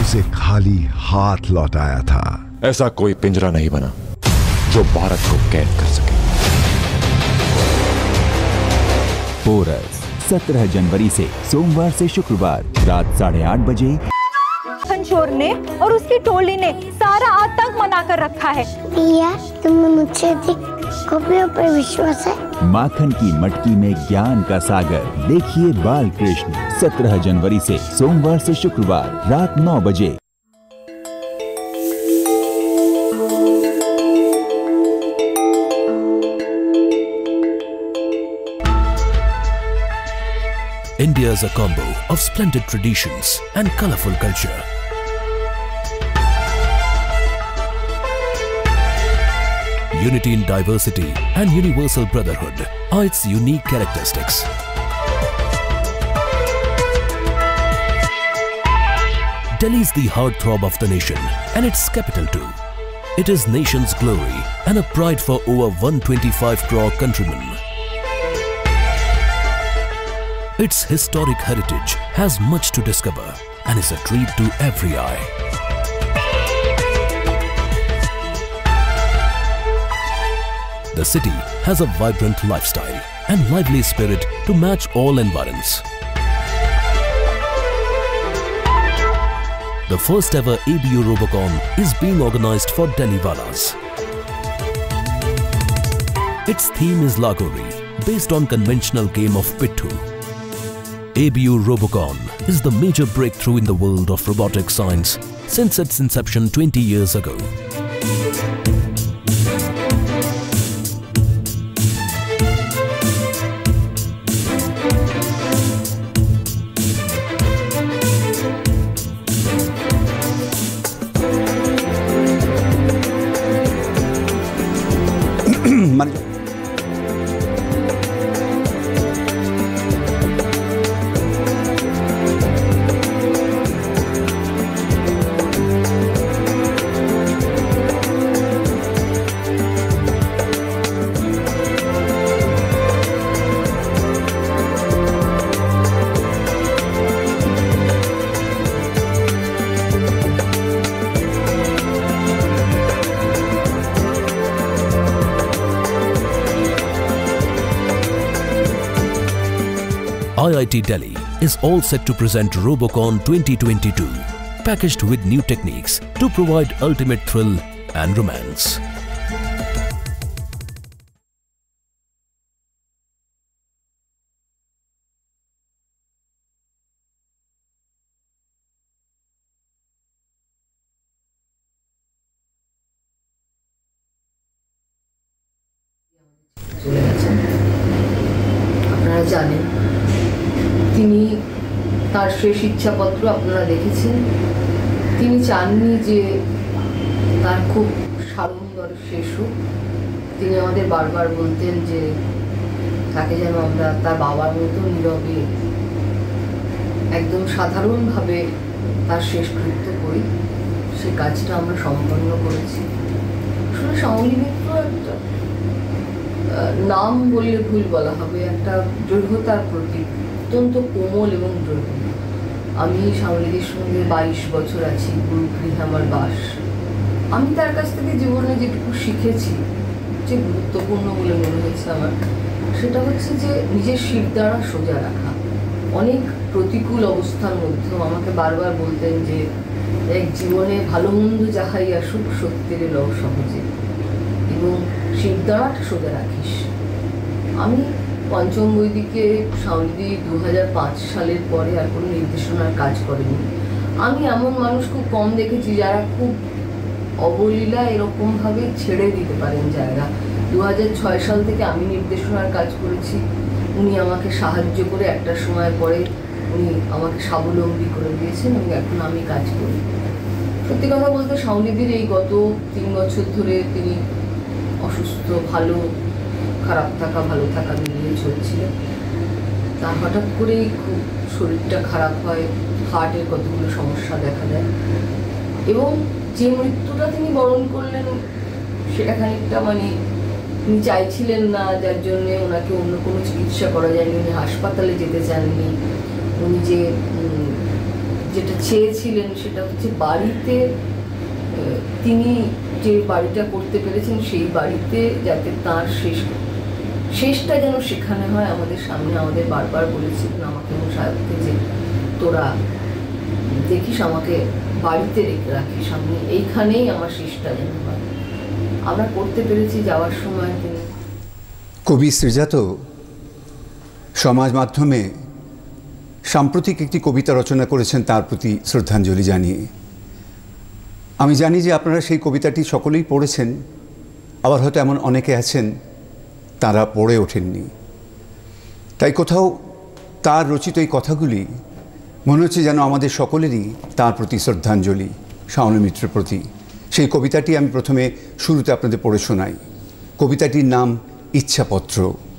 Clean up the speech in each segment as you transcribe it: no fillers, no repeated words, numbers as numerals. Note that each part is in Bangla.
उसे खाली हाथ लौटाया था। ऐसा कोई पिंजरा नहीं बना जो भारत को कैद कर सके। पोरस 17 जनवरी से सोमवार से शुक्रवार रात 8:30 बजे। चोर ने और उसकी टोली ने सारा आतंक मना कर रखा है। भैया, तुम्हें मुझसे अधिक कॉपियों पर विश्वास है? माखन की मटकी में ज्ञान का सागर देखिए बाल कृष्ण 17 जनवरी से सोमवार से शुक्रवार रात 9 बजे। India is a combo of splendid traditions and colorful culture. Unity in diversity and universal brotherhood are its unique characteristics. Delhi is the heartthrob of the nation and its capital too. It is nation's glory and a pride for over 125 crore countrymen. Its historic heritage has much to discover and is a treat to every eye. The city has a vibrant lifestyle and lively spirit to match all environs. The first ever ABU Robocon is being organized for Delhi Walas. Its theme is Lagori, based on conventional game of Pittu. ABU Robocon is the major breakthrough in the world of robotic science since its inception 20 years ago. IIT Delhi is all set to present Robocon 2022, packaged with new techniques to provide ultimate thrill and romance. আপনারা জানেন তিনি তার শেষ ইচ্ছাপত্র আপনারা দেখেছেন। তিনি চাননি যে তার খুব সাড়ম্বর শেষ হোক। তিনি আমাদের বারবার বলতেন যে তাকে যেন আমরা তার বাবার মতো নীরবে একদম সাধারণভাবে তার শেষকৃত্য করি। সে কাজটা আমরা সম্পন্ন করেছি। আসলে শ্যামলী মিত্র একটা নাম বললে ভুল বলা হবে, একটা দৃঢ়তার প্রতীক, অত্যন্ত কোমল এবং দৃঢ়। আমি শ্যামলীদের সঙ্গে 22 বছর আছি, গুরুগৃহে আমার বাস। আমি তার কাছ থেকে জীবনে যেটুকু শিখেছি, যে গুরুত্বপূর্ণ বলে মনে হয়েছে আমার, সেটা হচ্ছে যে নিজের শিরদাঁড়া সোজা রাখা। অনেক প্রতিকূল অবস্থার মধ্যেও আমাকে বারবার বলতেন যে এক জীবনে ভালো মন্দ যাহাই আসুক সত্যের লও সহজে, এবং শিরদাঁড়াটা সোজা রাখিস। আমি পঞ্চম বৈদিকে শ্যামলী 2005 সালের পরে আর কোনো নির্দেশনার কাজ করেনি। আমি এমন মানুষ খুব কম দেখেছি যারা খুব অবলীলা এরকমভাবে ছেড়ে দিতে পারেন জায়গা। 2006 সাল থেকে আমি নির্দেশনার কাজ করেছি। উনি আমাকে সাহায্য করে একটা সময় পরে উনি আমাকে স্বাবলম্বী করে দিয়েছেন এবং এখন আমি কাজ করি। সত্যি কথা বলতে শ্যামলীদের এই গত 3 বছর ধরে তিনি অসুস্থ, ভালো খারাপ থাকা ভালো থাকা মিলিয়ে চলছিলেন। তার হঠাৎ করেই খুব শরীরটা খারাপ হয়, হার্টের কতগুলো সমস্যা দেখা দেয়, এবং যে মৃত্যুটা তিনি বরণ করলেন সেটা খানিকটা তিনি চাইছিলেন না, যার জন্যে ওনাকে অন্য কোনো চিকিৎসা করা যায়নি। উনি হাসপাতালে যেতে চাননি। উনি যে যেটা চেয়েছিলেন সেটা হচ্ছে বাড়িতে তিনি যে বাড়িটা করতে পেরেছেন সেই বাড়িতে যাতে তার শেষটা যেন সেখানে হয়। আমাদের সামনে আমাদের বারবার বলেছিলেন আমাকে এবং সাহেবকে যে তোরা দেখিস আমাকে বাড়িতে রেখে রাখিস, সামনে এইখানেই আমার শেষটা যেন হয়। আমরা করতে পেরেছি যাওয়ার সময়। তিনি কবি শ্রীজাত সমাজ মাধ্যমে সাম্প্রতিক একটি কবিতা রচনা করেছেন তার প্রতি শ্রদ্ধাঞ্জলি জানিয়ে। আমি জানি যে আপনারা সেই কবিতাটি সকলেই পড়েছেন, আবার হয়তো এমন অনেকে আছেন তারা পড়ে ওঠেননি। তাই কোথাও তার রচিত এই কথাগুলি মনে হচ্ছে যেন আমাদের সকলেরই তার প্রতি শ্রদ্ধাঞ্জলি, শাওন মিত্রের প্রতি। সেই কবিতাটি আমি প্রথমে শুরুতে আপনাদের পড়ে শোনাই। কবিতাটির নাম ইচ্ছাপত্র।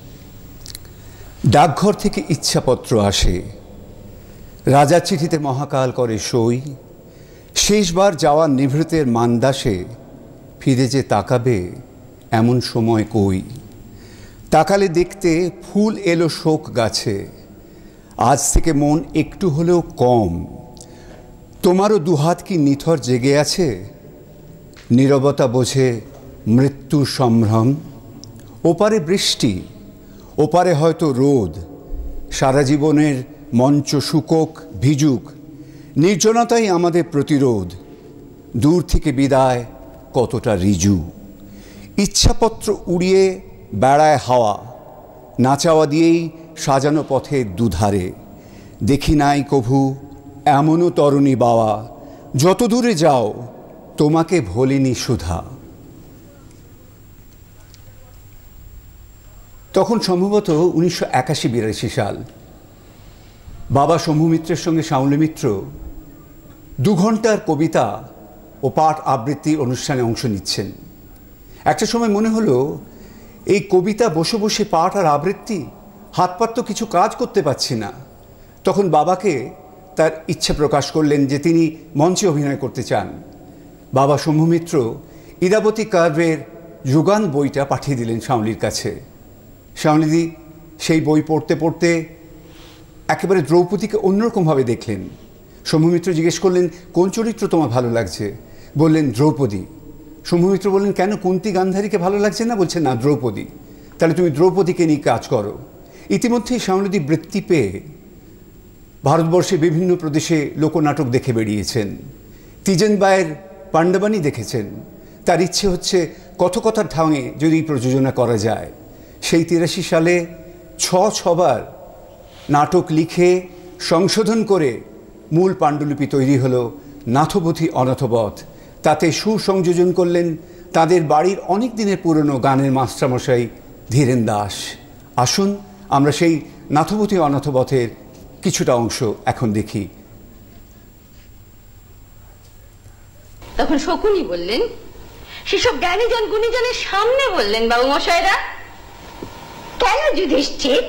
ডাকঘর থেকে ইচ্ছাপত্র আসে, রাজার চিঠিতে মহাকাল করে সই। শেষবার যাওয়া নিভৃতের মান্দাসে ফিরে যে তাকাবে এমন সময় কই। তাকালে দেখতে ফুল এলো শোক গাছে, আজ থেকে মন একটু হলেও কম। তোমারও দুহাত কি নিথর জেগে আছে, নীরবতা বোঝে মৃত্যুর সম্ভ্রম। ওপারে বৃষ্টি, ওপারে হয়তো রোদ, সারা জীবনের মঞ্চ শুকোক ভিজুক, নির্জনতাই আমাদের প্রতিরোধ। দূর থেকে বিদায় কতটা রিজু, ইচ্ছাপত্র উড়িয়ে বেড়ায় হাওয়া, না চাওয়া দিয়েই সাজানো পথের দুধারে। দেখি নাই কভু এমনও তরুণী বাওয়া, যত দূরে যাও তোমাকে ভোলেনি সুধা। তখন সম্ভবত 1981-82 সাল। বাবা শম্ভু মিত্রের সঙ্গে শাওন মিত্র 2 ঘন্টার কবিতা ও পাঠ আবৃত্তির অনুষ্ঠানে অংশ নিচ্ছেন। একটা সময় মনে হলো এই কবিতা বসে বসে পাঠ আর আবৃত্তি, হাত পাত তো কিছু কাজ করতে পারছি না। তখন বাবাকে তার ইচ্ছে প্রকাশ করলেন যে তিনি মঞ্চে অভিনয় করতে চান। বাবা শম্ভু মিত্র ইরাবতী কার্ভের যুগান বইটা পাঠিয়ে দিলেন শাওনির কাছে। শাওনিদি সেই বই পড়তে পড়তে একেবারে দ্রৌপদীকে অন্যরকমভাবে দেখলেন। শম্ভু মিত্র জিজ্ঞেস করলেন, কোন চরিত্র তোমার ভালো লাগছে? বললেন দ্রৌপদী। শম্ভু মিত্র বললেন, কেন কুন্তী গান্ধারীকে ভালো লাগছে না? বলছে না, দ্রৌপদী। তাহলে তুমি দ্রৌপদীকে নিয়ে কাজ করো। ইতিমধ্যেই শাওনিদি বৃত্তি পেয়ে ভারতবর্ষে বিভিন্ন প্রদেশে লোকনাটক দেখে বেরিয়েছেন। তিজেন বায়ের পাণ্ডবানী দেখেছেন। তার ইচ্ছে হচ্ছে কথকথার ঢঙে যদি প্রযোজনা করা যায়। সেই 83 সালে 6বার নাটক লিখে সংশোধন করে মূল পাণ্ডুলিপি তৈরি হলো নাথপথী অনাথবধ। তাতে সুসংযোজন করলেন তাদের বাড়ির অনেক দিনের পুরনো গানের মাস্টারমশাই ধীরেন দাস। আসুন আমরা সেই নাথপথী অনাথবধের কিছুটা অংশ এখন দেখি। তখন শকুনি বললেন, সেসব জ্ঞানীজন গুণীজনের সামনে বললেন, বাবু মশাইরা, কেন যুধিষ্ঠির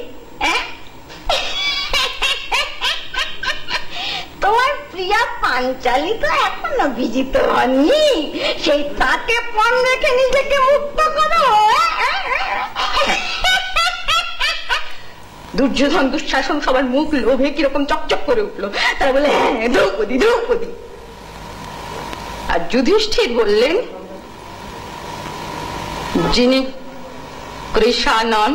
তোমার প্রিয়া পাঞ্চালী তো এখনো বিজিত হননি, সেই তাকে পণ রেখে নিজেকে মুক্ত করো। দুর্যোধন দুঃশাসন সবার মুখ লোভে কিরকম চকচক করে উঠলো। তারা বলে, হ্যাঁ দ্রৌপদী দ্রৌপদী। আর যুধিষ্ঠির বললেন, যিনি কৃষা নন,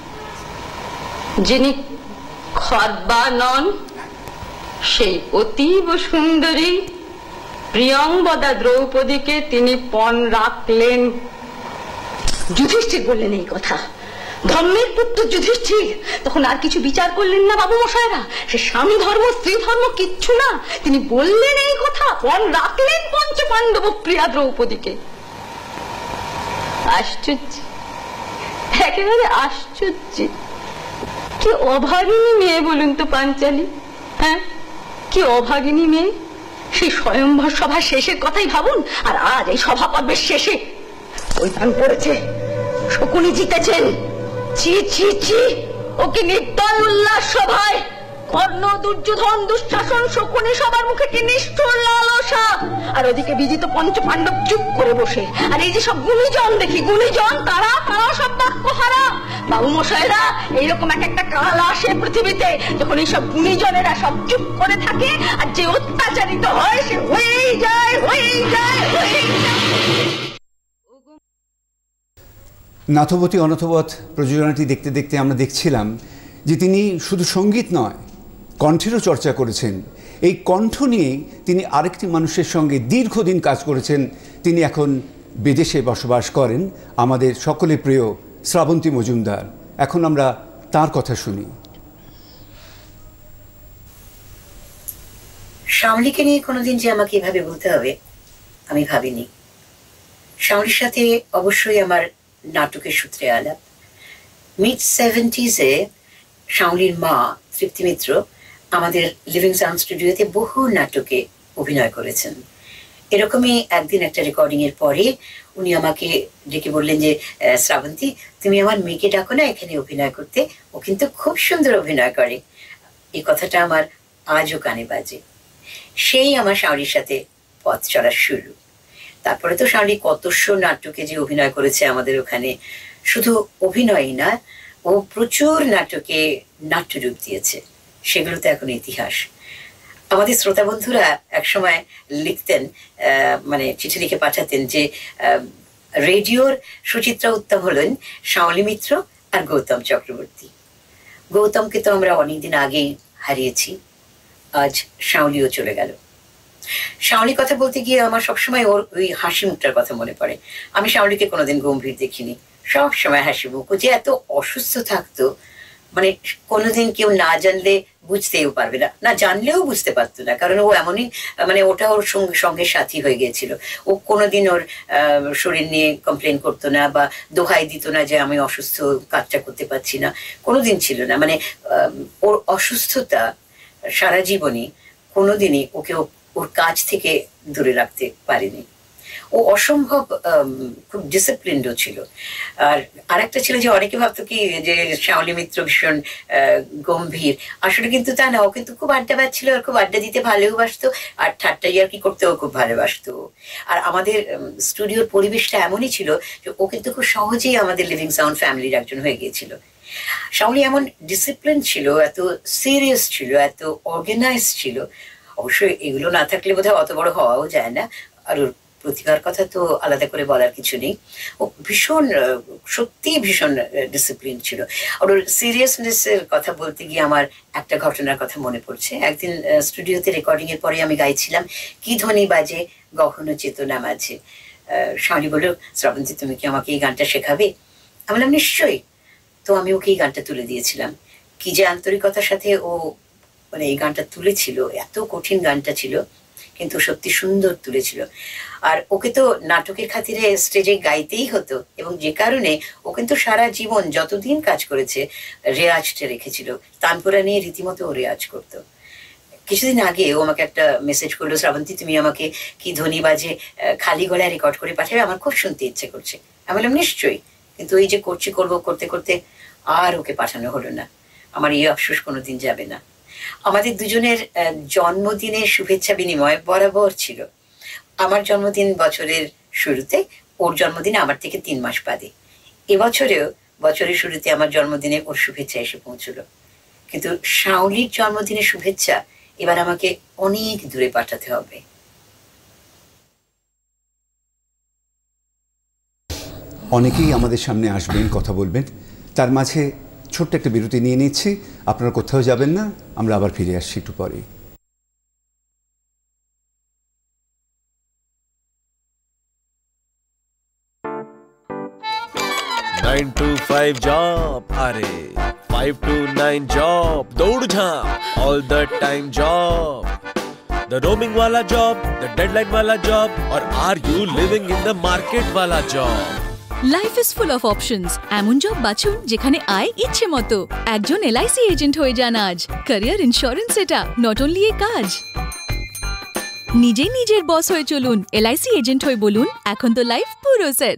যিনি খর্বা নন, সেই অতীব সুন্দরী প্রিয়ংবদা দ্রৌপদীকে তিনি পণ রাখলেন। যুধিষ্ঠির বললেন এই কথা। ধর্মের পুত্র যুধিষ্ঠির তখন আর কিছু বিচার করলেন না বাবু মশাইরা। সে স্বামী ধর্ম স্ত্রী ধর্ম কিচ্ছু না, তিনি বললেন এই কথা, পণ রাখলেন পঞ্চ পাণ্ডব প্রিয়া দ্রৌপদীকে। আশ্চর্য, একেবারে আশ্চর্য। কি অভাগিনী মেয়ে বলুন তো পাঞ্চালী, হ্যাঁ কি অভাগিনী মেয়ে। সেই স্বয়ংবর সভার শেষের কথাই ভাবুন, আর আজ এই সভা পর্বের শেষে ওই গান পড়েছে, শকুনি জিতেছেন। ছি ছি ছি, ওকে নির্দয় উল্লাস সভায় কর্ণ দুর্যোধন দুঃশাসন শকুনি সবার মুখে কি নিষ্ঠুর লালস বসা, আর ওদিকে বিদিত পঞ্চপাণ্ডব চুপ করে বসে। আর এই যে সব গুণীজন দেখি, গুণীজন তারা তারা সব বাক্যহারা। বাবু মশাইরা এইরকম এক একটা কাল আসে পৃথিবীতে যখন এইসব গুণীজনেরা সব চুপ করে থাকে, আর যে অত্যাচারিত হয় সে হয়েই যায়, হয়েই যায়, হয়েই যায়। নাথবতী অনথবৎ প্রযোজনাটি দেখতে দেখতে আমরা দেখছিলাম যে তিনি শুধু সঙ্গীত নয়, কণ্ঠেরও চর্চা করেছেন। এই কণ্ঠ নিয়েই তিনি আরেকটি মানুষের সঙ্গে দীর্ঘদিন কাজ করেছেন। তিনি এখন বিদেশে বসবাস করেন, আমাদের সকলে প্রিয় শ্রাবন্তী মজুমদার। এখন আমরা তার কথা শুনি। শ্যামলীকে নিয়ে কোনোদিন যে আমাকে এভাবে বলতে হবে আমি ভাবিনি। শ্যামলীর সাথে অবশ্যই আমার নাটকের সূত্রে আলাপ। মিড 70s-এ শ্যামলীর মা তৃপ্তি মিত্র আমাদের লিভিং সাউন্ড স্টুডিওতে বহু নাটকে অভিনয় করেছেন। এরকমই একদিন একটা রেকর্ডিং এর পরে উনি আমাকে ডেকে বললেন যে শ্রাবন্তী, তুমি আমার মেয়েকে ডাকো না এখানে অভিনয় করতে, ও কিন্তু খুব সুন্দর অভিনয় করে। এই কথাটা আমার আজও কানে বাজে। সেই আমার শ্যামলীর সাথে পথ চলা শুরু। তারপরে তো শ্যামলী কতশো নাটকে যে অভিনয় করেছে আমাদের ওখানে, শুধু অভিনয়ই না, ও প্রচুর নাটকে নাট্যরূপ দিয়েছে, সেগুলো তো এখন ইতিহাস। আমাদের শ্রোতা বন্ধুরা একসময় লিখতেন, মানে চিঠি লিখে পাঠাতেন যে রেডিওর সুচিত্রা উত্তম হলেন শ্যামলী মিত্র আর গৌতম চক্রবর্তী। গৌতমকে তো আমরা অনেকদিন আগেই হারিয়েছি, আজ শ্যামলীও চলে গেল। শ্যামলীর কথা বলতে গিয়ে আমার সবসময় ওর ওই হাসি মুখটার কথা মনে পড়ে। আমি শ্যামলীকে কোনোদিন গম্ভীর দেখিনি, সব সময় হাসি মুখ। ও যে এত অসুস্থ থাকতো, মানে কোনোদিন কেউ না জানলে বুঝতেও পারবে না, না জানলেও বুঝতে পারতো না, কারণ ও এমনই, মানে ওটা ওর সঙ্গে সাথী হয়ে গিয়েছিল। ও কোনোদিন ওর শরীর নিয়ে কমপ্লেন করতো না বা দোহাই দিত না যে আমি অসুস্থ, কাজটা করতে পারছি না, কোনোদিন ছিল না। মানে ওর অসুস্থতা সারা জীবনই কোনোদিনই ওকে ওর কাজ থেকে দূরে রাখতে পারেনি। ও অসম্ভব খুব ডিসিপ্লিনডও ছিল। আর আরেকটা ছিল যে অনেকে ভাবতো কি যে শ্যামলী মিত্র ভীষণ গম্ভীর, আসলে কিন্তু তা না। ও কিন্তু খুব আড্ডাবাজ ছিল, আর খুব আড্ডা দিতে ভালোবাসতো, আর ঠাট্টা ইয়ার্কি করতেও খুব ভালোবাসতো। আর আমাদের স্টুডিওর পরিবেশটা এমনই ছিল যে ও কিন্তু খুব সহজেই আমাদের লিভিং সাউন্ড ফ্যামিলির একজন হয়ে গিয়েছিল। শ্যামলী এমন ডিসিপ্লিন ছিল, এত সিরিয়াস ছিল, এত অর্গানাইজ ছিল। অবশ্যই এগুলো না থাকলে বোধহয় অত বড় হওয়াও যায় না। আর ওর প্রতিভার কথা তো আলাদা করে বলার কিছু নেই। ও ভীষণ, সত্যি ভীষণ ডিসিপ্লিন ছিল। আর ওর সিরিয়াসনেসের কথা বলতে গিয়ে আমার একটা ঘটনার কথা মনে পড়ছে। একদিন স্টুডিওতে রেকর্ডিং এর পরে আমি গাইছিলাম কি ধ্বনি বাজে গহন চেতনা মাঝে। শ্যামলী বলল, শ্রাবন্তী তুমি কি আমাকে এই গানটা শেখাবে? আমি বললাম নিশ্চয়ই। তো আমি ওকে এই গানটা তুলে দিয়েছিলাম। কি যে আন্তরিকতার সাথে ও মানে এই গানটা তুলেছিল, এত কঠিন গানটা ছিল কিন্তু সত্যি সুন্দর তুলেছিল। আর ওকে তো নাটকের খাতিরে স্টেজে গাইতেই হতো, এবং যে কারণে ও কিন্তু সারা জীবন যতদিন কাজ করেছে রেয়াজটা রেখেছিল। তানপুরা নিয়ে রীতিমতো ও রেয়াজ করতো। কিছুদিন আগে ও আমাকে একটা মেসেজ করলো, শ্রাবন্তী তুমি আমাকে কি ধ্বনি বাজে খালি গলায় রেকর্ড করে পাঠাবে, আমার খুব শুনতে ইচ্ছে করছে। আমি বললাম নিশ্চয়ই। কিন্তু এই যে করতে করতে আর ওকে পাঠানো হলো না। আমার এই আফসোস কোনোদিন যাবে না। আমাদের দুজনের জন্মদিনের শুভেচ্ছা বিনিময় বরাবর ছিল। আমার জন্মদিন বছরের শুরুতে, ওর জন্মদিন আমার থেকে 3 মাস বাদে। এবছরেও বছরের শুরুতে আমার জন্মদিনে ওর শুভেচ্ছা এসে পৌঁছলো। কিন্তু শ্যামলীর জন্মদিনের শুভেচ্ছা এবার আমাকে অনেক দূরে পাঠাতে হবে। অনেকেই আমাদের সামনে আসবেন, কথা বলবেন। তার মাঝে ছোট্ট একটা বিরতি নিয়ে নিচ্ছি। আপনারা কোথাও যাবেন না, আমরা আবার ফিরে আসছি একটু পরে। नाइन to 5 job, अरे 5 to 9 job, दौड़ झाँप all the time job, the roaming वाला job, the deadline वाला job, और are you living in the market वाला job? Life is full of options. এমন জব বাছুন যেখানে আয় ইচ্ছে মতো। একজন এলআইসি এজেন্ট হয়ে যান আজ। ক্যারিয়ার ইন্স্যুরেন্স এটা নট অনলি এ কাজ। নিজেই নিজের বস হয়ে চলুন। এলআইসি এজেন্ট হয়ে বলুন এখন তো লাইফ পুরো সেট।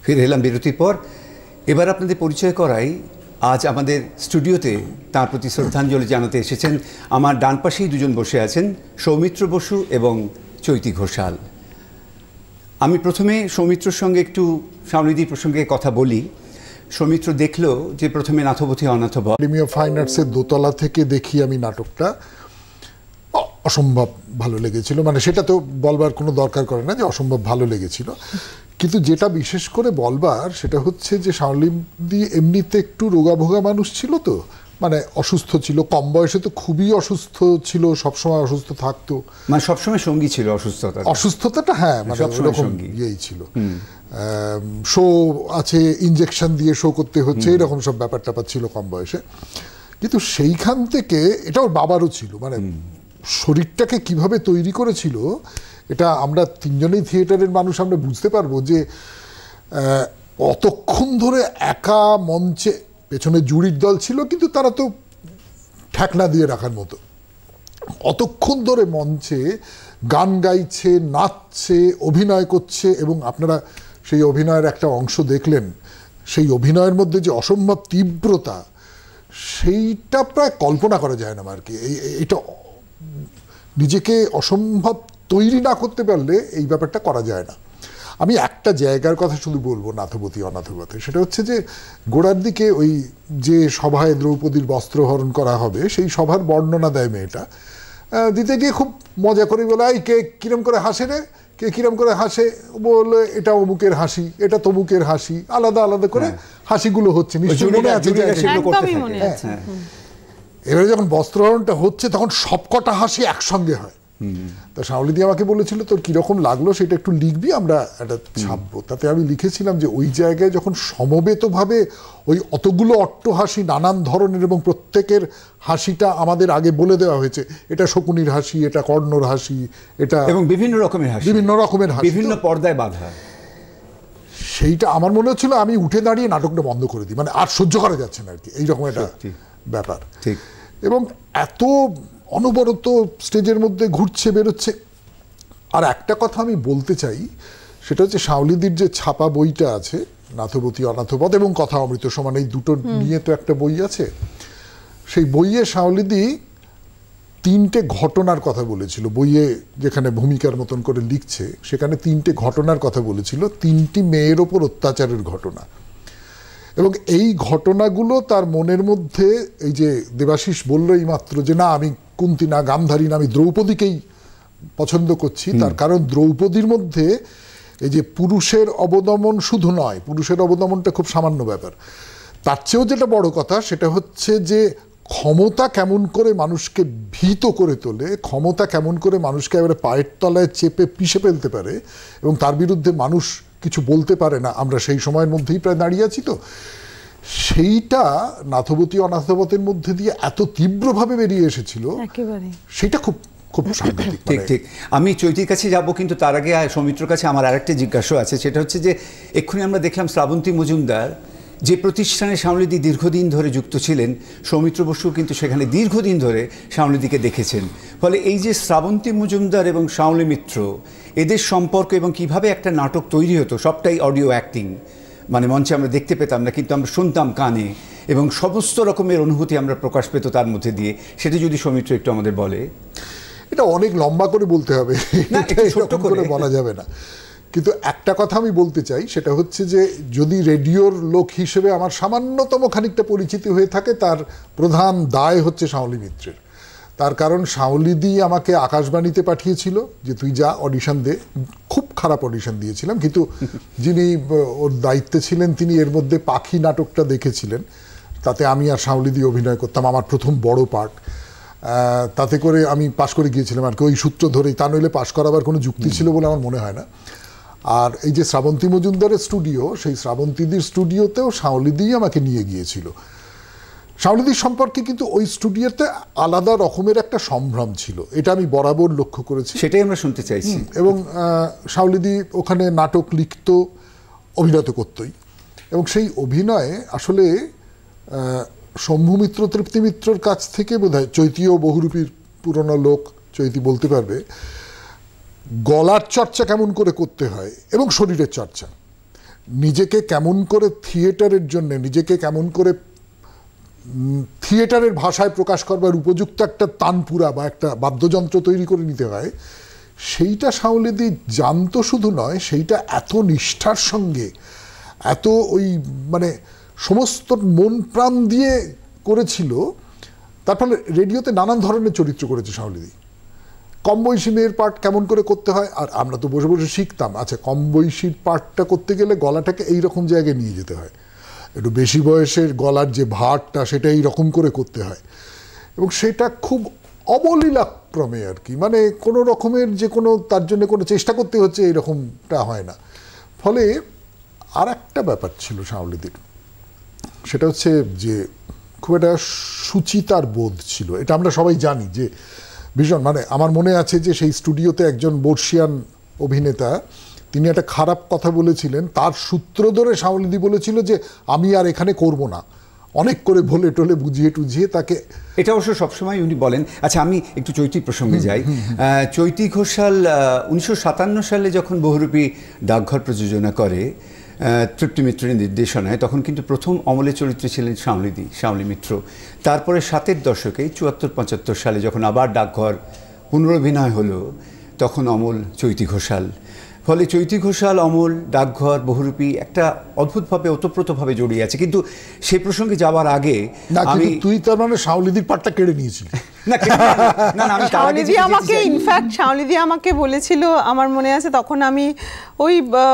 ফিরে এলাম বিরতির পর। এবার আপনাদের পরিচয় করাই, আজ আমাদের স্টুডিওতে তাঁর প্রতি শ্রদ্ধাঞ্জলি জানাতে এসেছেন আমার ডান পাশেই দুজন বসে আছেন, সৌমিত্র বসু এবং চৈতি ঘোষাল। আমি প্রথমে সৌমিত্রর সঙ্গে একটু সামলিদির প্রসঙ্গে কথা বলি। সৌমিত্র দেখলো যে প্রথমে নাথপতি অনাথবধ, একাডেমি অফ ফাইন আর্টসের দোতলা থেকে দেখি আমি নাটকটা, অসম্ভব ভালো লেগেছিল। মানে সেটা তো বলবার কোনো দরকার করে না যে অসম্ভব ভালো লেগেছিল, কিন্তু যেটা বিশেষ করে বলবার সেটা হচ্ছে যে শাওনলিদি এমনিতে একটু রোগাভোগা মানুষ ছিল, তো মানে অসুস্থ ছিল, কম বয়সে তো খুবই অসুস্থ ছিল, সবসময় অসুস্থ থাকতো, মানে সবসময় সঙ্গী ছিল অসুস্থতাটা। হ্যাঁ, মানে ওরকম ইয়েই ছিল। শো আছে, ইনজেকশন দিয়ে শো করতে হচ্ছে, এরকম সব ব্যাপার ট্যাপার ছিল কম বয়সে। কিন্তু সেইখান থেকে, এটা ওর বাবারও ছিল, মানে শরীরটাকে কিভাবে তৈরি করেছিল এটা আমরা তিনজনেই থিয়েটারের মানুষ, আমরা বুঝতে পারবো যে অতক্ষণ ধরে একা মঞ্চে, পেছনে জুরির দল ছিল কিন্তু তারা তো ঠেকনা দিয়ে রাখার মতো, অতক্ষণ ধরে মঞ্চে গান গাইছে, নাচছে, অভিনয় করছে, এবং আপনারা সেই অভিনয়ের একটা অংশ দেখলেন। সেই অভিনয়ের মধ্যে যে অসম্ভব তীব্রতা, সেইটা প্রায় কল্পনা করা যায় না আর কি। এটা নিজেকে অসম্ভব তৈরি না করতে পারলে এই ব্যাপারটা করা যায় না। আমি একটা জায়গার কথা শুধু বলবো নাথপতি অনাথবধে, সেটা হচ্ছে যে গোড়ার দিকে ওই যে সভায় দ্রৌপদীর বস্ত্রহরণ করা হবে, সেই সভার বর্ণনা দেয় মেয়েটা, দিতে গিয়ে খুব মজা করে বলে, এই কে কিরম করে হাসে রে, কে কিরম করে হাসে, বলে এটা অমুকের হাসি, এটা তমুকের হাসি, আলাদা আলাদা করে হাসিগুলো হচ্ছে, নিশ্চয়ই মনে আছে। এবারে যখন বস্ত্রহরণটা হচ্ছে তখন সবকটা হাসি একসঙ্গে হয়। তা শাওনলিদি আমাকে বলেছিল তোর কিরকম লাগলো সেটা একটু লিখবি, আমরা একটা ছাপবো। তাতে আমি লিখেছিলাম যে ওই জায়গায় যখন সমবেতভাবে ওই অতগুলো অট্টহাসি, নানান ধরনের, এবং প্রত্যেকের হাসিটা আমাদের আগে বলে দেওয়া হয়েছে, এটা শকুনির হাসি, এটা কর্ণর হাসি, এটা এবং বিভিন্ন রকমের হাসি, বিভিন্ন পর্দায় বাঁধা, সেইটা আমার মনে হচ্ছিল আমি উঠে দাঁড়িয়ে নাটকটা বন্ধ করে দিই, মানে আর সহ্য করা যাচ্ছে না আর কি, এইরকম একটা ব্যাপার। ঠিক। এবং এত অনবরত স্টেজের মধ্যে ঘুরছে, বেরোচ্ছে। আর একটা কথা আমি বলতে চাই, সেটা হচ্ছে শাওনলিদির যে ছাপা বইটা আছে, নাথপতি অনাথবধ এবং কথা অমৃত সমান, এই দুটো নিয়ে তো একটা বই আছে। সেই বইয়ে শাওনলিদি 3টে ঘটনার কথা বলেছিল, বইয়ে যেখানে ভূমিকার মতন করে লিখছে সেখানে 3টে ঘটনার কথা বলেছিল, 3টি মেয়ের ওপর অত্যাচারের ঘটনা। এবং এই ঘটনাগুলো তার মনের মধ্যে, এই যে দেবাশিস বলল এই মাত্র যে না আমি কুন্তী না, গান্ধারী না, আমি দ্রৌপদীকেই পছন্দ করছি, তার কারণ দ্রৌপদীর মধ্যে এই যে পুরুষের অবদমন শুধু নয়, পুরুষের অবদমনটা খুব সামান্য ব্যাপার, তার চেয়েও যেটা বড় কথা সেটা হচ্ছে যে ক্ষমতা কেমন করে মানুষকে ভীত করে তোলে, ক্ষমতা কেমন করে মানুষকে এবারে পায়ের তলায় চেপে পিষে ফেলতে পারে, এবং তার বিরুদ্ধে মানুষ কিছু বলতে পারে না। আমরা সেই সময়ের মধ্যেই প্রায় দাঁড়িয়ে আছি, তো সেইটা নাথপতি অনাথবধের মধ্যে দিয়ে এত তীব্রভাবে বেরিয়ে এসেছিল, সেটা খুব খুব সাংঘাতিক। ঠিক ঠিক। আমি চৈতির কাছে যাব, কিন্তু তার আগে সৌমিত্রর কাছে আমার আরেকটা জিজ্ঞাসা আছে, সেটা হচ্ছে যে এক্ষুনি আমরা দেখলাম শ্রাবন্তী মজুমদার যে প্রতিষ্ঠানে শাওনলিদি দীর্ঘদিন ধরে যুক্ত ছিলেন, সৌমিত্র বসু কিন্তু সেখানে দীর্ঘদিন ধরে শাওনলিদিকে দেখেছেন। ফলে এই যে শ্রাবন্তী মজুমদার এবং শাওনলি মিত্র, এদের সম্পর্ক এবং কিভাবে একটা নাটক তৈরি হতো, সবটাই অডিও অ্যাক্টিং, মানে মঞ্চে আমরা দেখতে পেতাম না, কিন্তু আমরা শুনতাম কানে, এবং সমস্ত রকমের অনুভূতি আমরা প্রকাশ পেত তার মধ্যে দিয়ে। সেটা যদি সৌমিত্র একটু আমাদের বলে। এটা অনেক লম্বা করে বলতে হবে, ছোট্ট করে বলা যাবে না, কিন্তু একটা কথা আমি বলতে চাই, সেটা হচ্ছে যে যদি রেডিওর লোক হিসেবে আমার সামান্যতম খানিকটা পরিচিতি হয়ে থাকে, তার প্রধান দায় হচ্ছে শাওনলি মিত্রের। তার কারণ শাওনলিদি আমাকে আকাশবাণীতে পাঠিয়েছিল যে তুই যা অডিশন দে, খুব খারাপ অডিশন দিয়েছিলাম, কিন্তু যিনি ওর দায়িত্বে ছিলেন তিনি এর মধ্যে পাখি নাটকটা দেখেছিলেন, তাতে আমি আর শাওনলিদি অভিনয় করতাম, আমার প্রথম বড় পার্ট, তাতে করে আমি পাশ করে গিয়েছিলাম আর কি, ওই সূত্র ধরেই, তা নইলে পাশ করাবার কোনো যুক্তি ছিল বলে আমার মনে হয় না। আর এই যে শ্রাবন্তী মজুমদারের স্টুডিও, সেই শ্রাবন্তীদির স্টুডিওতেও শাওনলিদিই আমাকে নিয়ে গিয়েছিল। শাওনলিদির সম্পর্কে কিন্তু ওই স্টুডিওতে আলাদা রকমের একটা সম্ভ্রম ছিল, এটা আমি বরাবর লক্ষ্য করেছি, সেটাই আমরা শুনতে চাইছি। এবং শাওনলিদি ওখানে নাটক লিখত, অভিনয় করতই, এবং সেই অভিনয়ে আসলে শম্ভু মিত্র, তৃপ্তি মিত্রর কাছ থেকে বোধহয়, চৈতিও বহুরূপীর পুরনো লোক, চৈতি বলতে পারবে, গলার চর্চা কেমন করে করতে হয় এবং শরীরের চর্চা, নিজেকে কেমন করে থিয়েটারের জন্য, নিজেকে কেমন করে থিয়েটারের ভাষায় প্রকাশ করবার উপযুক্ত একটা তানপুরা বা একটা বাদ্যযন্ত্র তৈরি করে নিতে হয়, সেইটা শাওলিদি জানতো শুধু নয়, সেইটা এত নিষ্ঠার সঙ্গে, এত ওই মানে সমস্ত মন প্রাণ দিয়ে করেছিল। তার ফলে রেডিওতে নানান ধরনের চরিত্র করেছে শাওলিদি। কম বয়সী মেয়ের পার্ট কেমন করে করতে হয়, আর আমরা তো বসে বসে শিখতাম। আচ্ছা, কম বয়সীর পার্টটা করতে গেলে গলাটাকে এইরকম জায়গায় নিয়ে যেতে হয়, একটু বেশি বয়সের গলার যে ভারটা সেটা এইরকম করে করতে হয়, এবং সেটা খুব অবলীলাক্রমে আর কি, মানে কোনো রকমের যে কোনো তার জন্য কোনো চেষ্টা করতে হচ্ছে এইরকমটা হয় না। ফলে আর একটা ব্যাপার ছিল শাওলিদির, সেটা হচ্ছে যে খুব একটা সুচিতার বোধ ছিল। এটা আমরা সবাই জানি যে ভীষণ, মানে আমার মনে আছে যে সেই স্টুডিওতে একজন বর্ষিয়ান অভিনেতা, তিনি একটা খারাপ কথা বলেছিলেন, তার সূত্র ধরে শাওলিদি বলেছিল যে আমি আর এখানে করব না, অনেক করে বলে টলে বুঝিয়ে টুঝিয়ে তাকে। এটা অবশ্য সবসময় উনি বলেন। আচ্ছা, আমি একটু চৈতি প্রসঙ্গে যাই। চৈতি ঘোষাল 1957 সালে যখন বহুরূপী ডাকঘর প্রযোজনা করে তৃপ্তি মিত্রের নির্দেশনায়, তখন কিন্তু প্রথম অমলে চরিত্রে ছিলেন শাওলি মিত্র। তারপরে 7-এর দশকে 74-75 সালে যখন আবার ডাকঘর পুনরভিনয় হলো, তখন অমল চৈতি ঘোষাল। ফলে চৈতি ঘোষাল, অমল, ডাকঘর, বহুরূপী একটা অদ্ভুতভাবে ওতপ্রোতভাবে জড়িয়ে আছে। কিন্তু সে প্রসঙ্গে যাওয়ার আগে আমি, তুই তার মানে শাওলিদির পার্টটা কেড়ে নিয়েছিলি? শাওলিদি আমাকে, ইনফ্যাক্ট শাওলিদি আমাকে বলেছিল, আমার মনে আছে তখন আমি ওই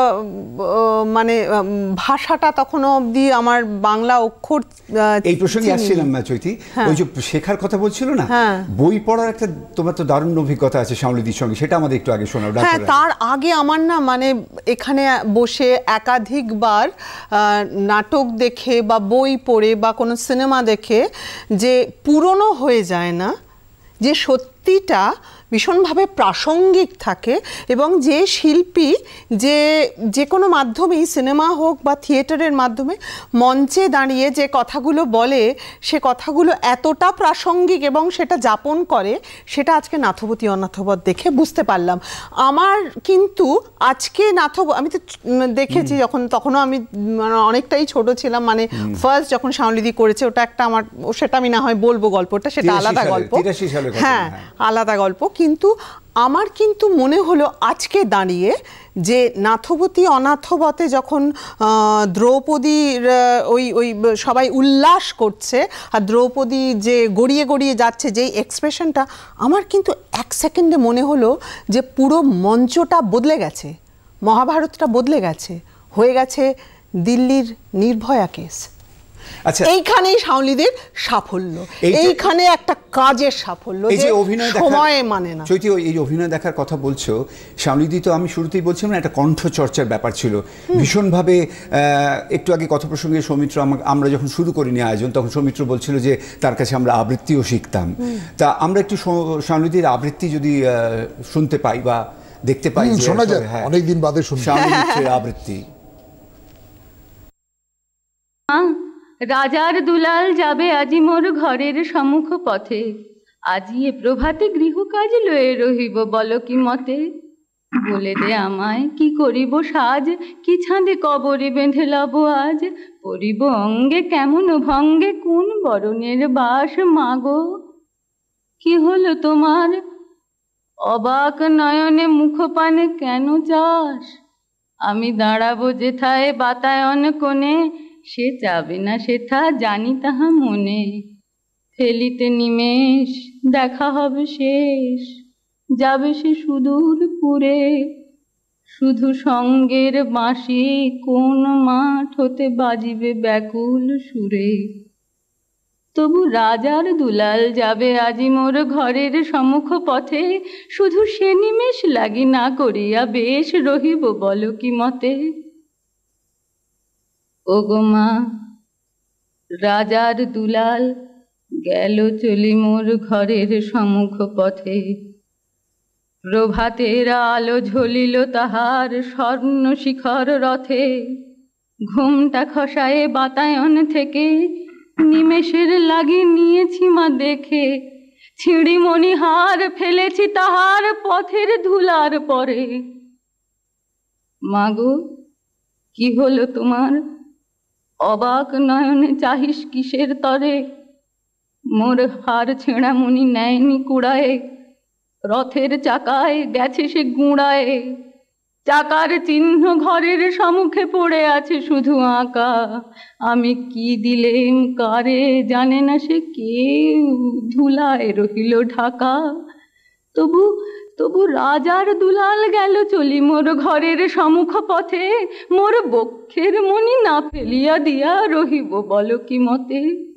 মানে ভাষাটা তখনও অবধি আমার বাংলা অক্ষর, এই প্রসঙ্গে আসছিলাম না চৈতি, ওই যে শেখার কথা বলছিল না, বই পড়ার একটা তোমার তো দারুণ অভিজ্ঞতা আছে শাওলিদির সঙ্গে, সেটা আমাদের একটু আগে শোনাও। হ্যাঁ, তার আগে আমার না মানে এখানে বসে একাধিকবার নাটক দেখে বা বই পড়ে বা কোনো সিনেমা দেখে যে পুরনো হয়ে যায় না, যে সত্যিটা ভীষণভাবে প্রাসঙ্গিক থাকে, এবং যে শিল্পী যে কোনো মাধ্যমেই, সিনেমা হোক বা থিয়েটারের মাধ্যমে মঞ্চে দাঁড়িয়ে যে কথাগুলো বলে, সে কথাগুলো এতটা প্রাসঙ্গিক এবং সেটা যাপন করে, সেটা আজকে নাথবতী অনাথবধ দেখে বুঝতে পারলাম। আমার কিন্তু আজকে আমি তো দেখেছি যখন, তখনও আমি অনেকটাই ছোট ছিলাম, মানে ফার্স্ট যখন শাওলিদি করেছে ওটা একটা আমার, সেটা আমি না হয় বলবো গল্পটা, সেটা আলাদা গল্প, হ্যাঁ আলাদা গল্প। কিন্তু আমার কিন্তু মনে হলো আজকে দাঁড়িয়ে যে নাথবতী অনাথবতে যখন দ্রৌপদীর ওই সবাই উল্লাস করছে আর দ্রৌপদী যে গড়িয়ে গড়িয়ে যাচ্ছে, যেই এক্সপ্রেশনটা, আমার কিন্তু এক সেকেন্ডে মনে হলো যে পুরো মঞ্চটা বদলে গেছে, মহাভারতটা বদলে গেছে, হয়ে গেছে দিল্লির নির্ভয়া কেস। আচ্ছা, এইখানেই শাওলিদির সাফল্য, এইখানে একটা কাজের সাফল্য, এই যে অভিনয় সময় মানে না। চৈতি, এই অভিনয় দেখার কথা বলছো, শাওলিদি তো আমি শুরুতেই বলছিলাম না, একটা কণ্ঠ চর্চার ব্যাপার ছিল ভীষণভাবে। একটু আগে কথা প্রসঙ্গে সৌমিত্র, আমরা যখন শুরু করিনি আয়োজন, তখন সৌমিত্র বলছিল যে তার কাছে আমরা আবৃত্তিও শিখতাম। তা আমরা একটু শাওলিদির আবৃত্তি যদি শুনতে পাই বা দেখতে পাই, শোনা যায়, অনেকদিন বাদে শুনছি শাওলিদির আবৃত্তি। রাজার দুলাল যাবে আজি মোর ঘরের সম্মুখ পথে, আজি এ প্রভাতে গৃহকাজ লয়ে রহিব বল কি মতে। বলে দে আমায় কি করিব সাজ, কি ছাঁদে কবরে বেঁধে লব আজ। পরিব অঙ্গে কেমন ভঙ্গে, কোন বরণের বাস মাগো। কি হলো তোমার অবাক নয়নে মুখপানে কেন চাস। আমি দাঁড়াবো যেথায় বাতায়ন কোণে, সে যাবে না সেথা জানি তাহা মনে। ফেলিতে নিমেষ দেখা হবে শেষ, যাবে সে সুদূর পুরে। শুধু সঙ্গের বাঁশি কোন মাঠ হতে বাজিবে ব্যাকুল সুরে। তবু রাজার দুলাল যাবে আজি মোর ঘরের সম্মুখ পথে, শুধু সে নিমেষ লাগি না করিয়া বেশ রহিব বল কি মতে। ওগো মা, রাজার দুলাল গেল চলি মোর ঘরের সম্মুখ পথে। প্রভাতের আলো ঝলিল তাহার স্বর্ণ শিখর রথে। ঘুমটা খসায়ে বাতায়ন থেকে নিমেষের লাগি নিয়েছি মা দেখে। ছিঁড়ি মণিহার ফেলেছি তাহার পথের ধুলার পরে। মাগো, কি হলো তোমার? অবাক নয়নে চাহিস কিসের তরে? মোর হার ছেঁড়া মনি নেয়নি কুড়ায়ে, রথের চাকায় গেছে সে গুঁড়ায়ে। চাকার চিহ্ন ঘরের সম্মুখে পড়ে আছে শুধু আঁকা। আমি কি দিলেম কারে জানে না সে কেউ, ধুলায় রহিল ঢাকা। তবু তবু রাজার দুলাল গেল চলি মোর ঘরের সম্মুখ পথে। মোর বক্ষের মনি না ফেলিয়া দিয়া রহিব বলো কি মতে?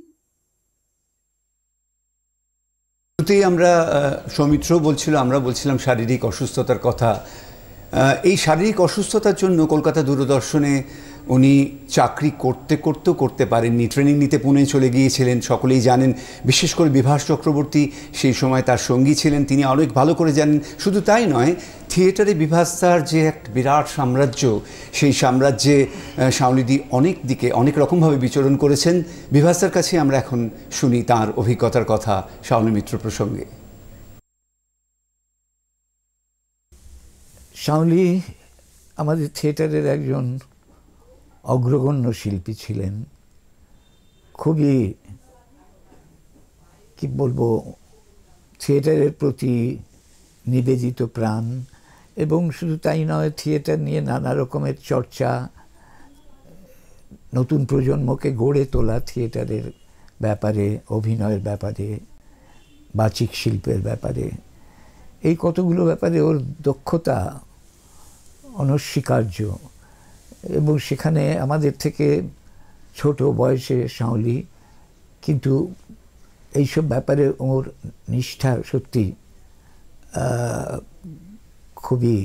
আমরা সৌমিত্র বলছিল, আমরা বলছিলাম শারীরিক অসুস্থতার কথা। এই শারীরিক অসুস্থতার জন্য কলকাতা দূরদর্শনে উনি চাকরি করতে পারেননি, ট্রেনিং নিতে পুনে চলে গিয়েছিলেন, সকলেই জানেন। বিশেষ করে বিভাস চক্রবর্তী সেই সময় তার সঙ্গী ছিলেন, তিনি অনেক ভালো করে জানেন। শুধু তাই নয়, থিয়েটারে বিভাস তার যে এক বিরাট সাম্রাজ্য, সেই সাম্রাজ্যে শাওলিদি অনেক দিকে অনেক রকমভাবে বিচরণ করেছেন। বিভাসের কাছে আমরা এখন শুনি তার অভিজ্ঞতার কথা শাওলি মিত্র প্রসঙ্গে। শাওলি আমাদের থিয়েটারের একজন অগ্রগণ্য শিল্পী ছিলেন, খুবই কি বলবো, থিয়েটারের প্রতি নিবেদিত প্রাণ। এবং শুধু তাই নয়, থিয়েটার নিয়ে নানা রকমের চর্চা, নতুন প্রজন্মকে গড়ে তোলা থিয়েটারের ব্যাপারে, অভিনয়ের ব্যাপারে, বাচিক শিল্পের ব্যাপারে, এই কতগুলো ব্যাপারে ওর দক্ষতা অনস্বীকার্য। এবং সেখানে আমাদের থেকে ছোট বয়সে শাওলি, কিন্তু এইসব ব্যাপারে ওর নিষ্ঠা সত্যি খুবই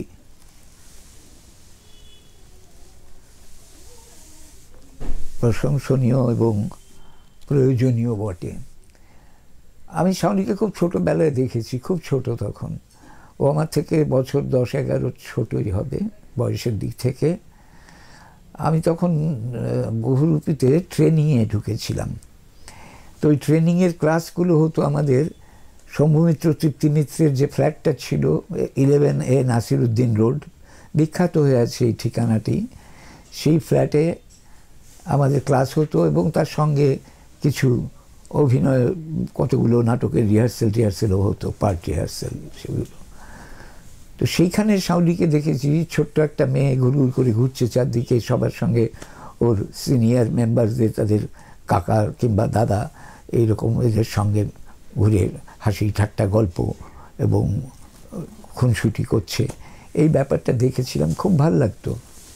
প্রশংসনীয় এবং প্রয়োজনীয় বটে। আমি শাওলিকে খুব ছোটোবেলায় দেখেছি, খুব ছোট তখন। ও আমার থেকে বছর 10-11 ছোটই হবে বয়সের দিক থেকে। আমি তখন বহুরূপীতে ট্রেনিংয়ে ঢুকেছিলাম। তো ওই ট্রেনিংয়ের ক্লাসগুলো হতো আমাদের শম্ভুমিত্র তৃপ্তি মিত্রের যে ফ্ল্যাটটা ছিল 11A নাসিরুদ্দিন রোড, বিখ্যাত হয়ে আছে এই ঠিকানাটি। সেই ফ্ল্যাটে আমাদের ক্লাস হতো এবং তার সঙ্গে কিছু অভিনয়, কতগুলো নাটকের রিহার্সেলও হতো, পার্ট রিহার্সেল সেগুলো। তো সেইখানে শাওলিকে দেখেছি, ছোট্ট একটা মেয়ে ঘুরঘুর করে ঘুরছে চারদিকে, সবার সঙ্গে ওর সিনিয়র মেম্বারদের, তাদের কাকা কিংবা দাদা, এইরকম এদের সঙ্গে ঘুরে হাসি ঠাট্টা গল্প এবং খুনসুটি করছে। এই ব্যাপারটা দেখেছিলাম, খুব ভালো লাগতো।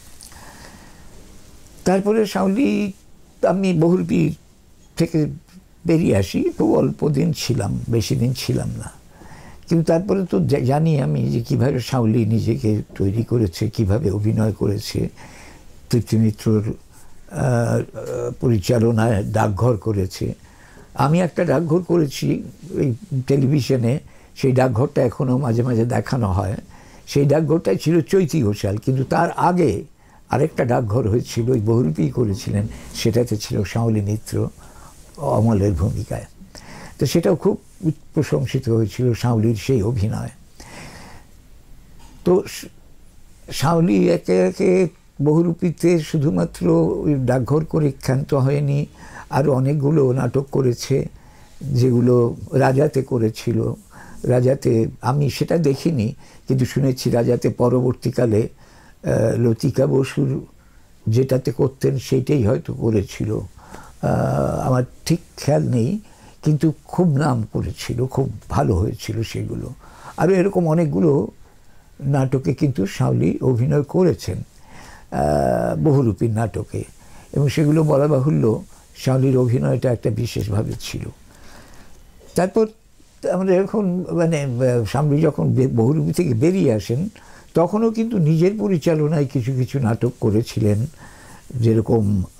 তারপরে শাওলি, আমি বহুরূপী থেকে বেরিয়ে আসি, খুব অল্প দিন ছিলাম, বেশি দিন ছিলাম না। কিন্তু তারপরে তো জানি আমি যে কীভাবে শাওলি নিজেকে তৈরি করেছে, কিভাবে অভিনয় করেছে। তৃপ্তি মিত্রর পরিচালনায় ডাকঘর করেছে। আমি একটা ডাকঘর করেছি এই টেলিভিশনে, সেই ডাকঘরটা এখনও মাঝে মাঝে দেখানো হয়। সেই ডাকঘরটাই ছিল চৈতি ঘোষাল, কিন্তু তার আগে আরেকটা ডাকঘর হয়েছিল, ওই বহুরূপী করেছিলেন, সেটাতে ছিল শাওলি মিত্র অমলের ভূমিকায়। তো সেটাও খুব প্রশংসিত হয়েছিল শাওলির সেই অভিনয়। তো শাওলি একে একে বহুরূপীতে শুধুমাত্র ওই ডাকঘর করে ক্ষান্ত হয়নি, আরও অনেকগুলো নাটক করেছে, যেগুলো রাজাতে করেছিল। রাজাতে আমি সেটা দেখিনি, কিন্তু শুনেছি রাজাতে পরবর্তীকালে লতিকা বসুর যেটাতে করতেন সেইটাই হয়তো করেছিল, আমার ঠিক খেয়াল নেই, কিন্তু খুব নাম করেছিল, খুব ভালো হয়েছিল সেগুলো। আরও এরকম অনেকগুলো নাটকে কিন্তু শাওলি অভিনয় করেছেন, বহুরূপীর নাটকে, এবং সেগুলো বলা বাহুল্য শাওলির অভিনয়টা একটা বিশেষভাবে ছিল। তারপর আমরা এখন মানে শাওলি যখন বহুরূপী থেকে বেরিয়ে আসেন, তখনও কিন্তু নিজের পরিচালনায় কিছু কিছু নাটক করেছিলেন, যেরকম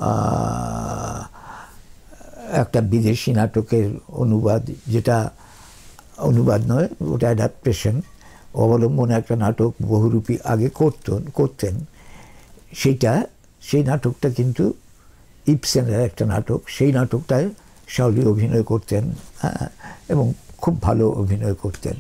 একটা বিদেশি নাটকের অনুবাদ, যেটা অনুবাদ নয়, ওটা অ্যাডাপ্টেশন, অবলম্বনে একটা নাটক বহুরূপী আগে করতেন। সেই নাটকটা কিন্তু ইবসেনের একটা নাটক, সেই নাটকটায় শাওলি অভিনয় করতেন, এবং খুব ভালো অভিনয় করতেন।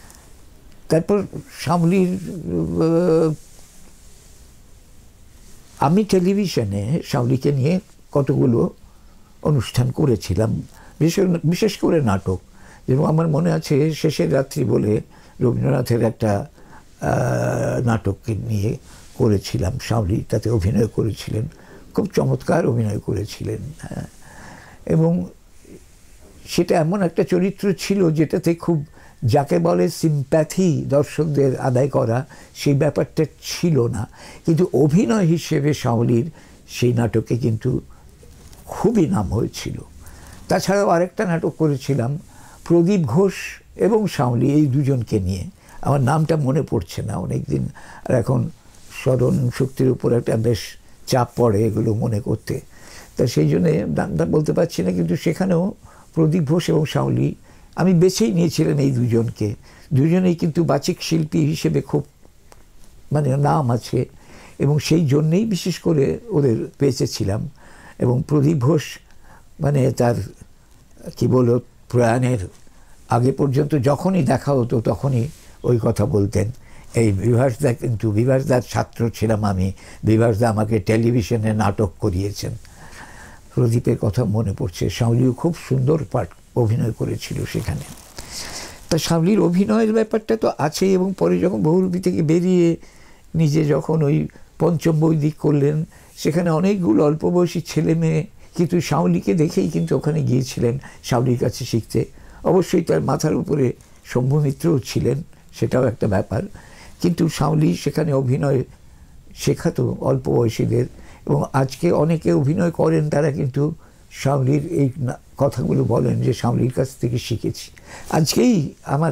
তারপর শাওলির আমি টেলিভিশনে শাওলিকে নিয়ে কতগুলো অনুষ্ঠান করেছিলাম, বিশেষ করে নাটক। যেরকম আমার মনে আছে শেষের রাত্রি বলে রবীন্দ্রনাথের একটা নাটককে নিয়ে করেছিলাম, শাওলি তাতে অভিনয় করেছিলেন, খুব চমৎকার অভিনয় করেছিলেন। এবং সেটা এমন একটা চরিত্র ছিল যেটাতে খুব যাকে বলে সিম্প্যাথি দর্শকদের আদায় করা সেই ব্যাপারটা ছিল না, কিন্তু অভিনয় হিসেবে শাওলির সেই নাটকে কিন্তু খুবই নাম হয়েছিল। তাছাড়াও আরেকটা নাটক করেছিলাম প্রদীপ ঘোষ এবং শাওলি, এই দুজনকে নিয়ে। আমার নামটা মনে পড়ছে না অনেক দিন, আর এখন স্মরণ শক্তির উপর একটা বেশ চাপ পড়ে এগুলো মনে করতে, তা সেই জন্যে নামটা বলতে পারছি না। কিন্তু সেখানেও প্রদীপ ঘোষ এবং শাওলি আমি বেছেই নিয়েছিলেন এই দুজনকে। দুজনেই কিন্তু বাচিক শিল্পী হিসেবে খুব মানে নাম আছে, এবং সেই জন্যেই বিশেষ করে ওদের বেঁচেছিলাম। এবং প্রদীপ ঘোষ মানে তার কি বলো প্রয়াণের আগে পর্যন্ত যখনই দেখা হতো তখনই ওই কথা বলতেন, এই বিভাসদা, কিন্তু বিভাসদার ছাত্র ছিলাম আমি, বিভাসদা আমাকে টেলিভিশনে নাটক করিয়েছেন। প্রদীপের কথা মনে পড়ছে। শাওলিও খুব সুন্দর পাঠ অভিনয় করেছিল সেখানে। তা শাওলির অভিনয়ের ব্যাপারটা তো আছেই, এবং পরে যখন বহুরূপী থেকে বেরিয়ে নিজে যখন ওই পঞ্চম বৈদিক করলেন, সেখানে অনেকগুলো অল্প বয়সী ছেলে মেয়ে কিন্তু শাওলিকে দেখেই কিন্তু ওখানে গিয়েছিলেন শাওলির কাছে শিখতে। অবশ্যই তার মাথার উপরে শম্ভু মিত্রও ছিলেন, সেটাও একটা ব্যাপার, কিন্তু শাওলি সেখানে অভিনয় শেখাতো অল্প বয়সীদের। এবং আজকে অনেকে অভিনয় করেন, তারা কিন্তু শাওলির এই কথাগুলো বলেন যে শাওলির কাছ থেকে শিখেছি। আজকেই আমার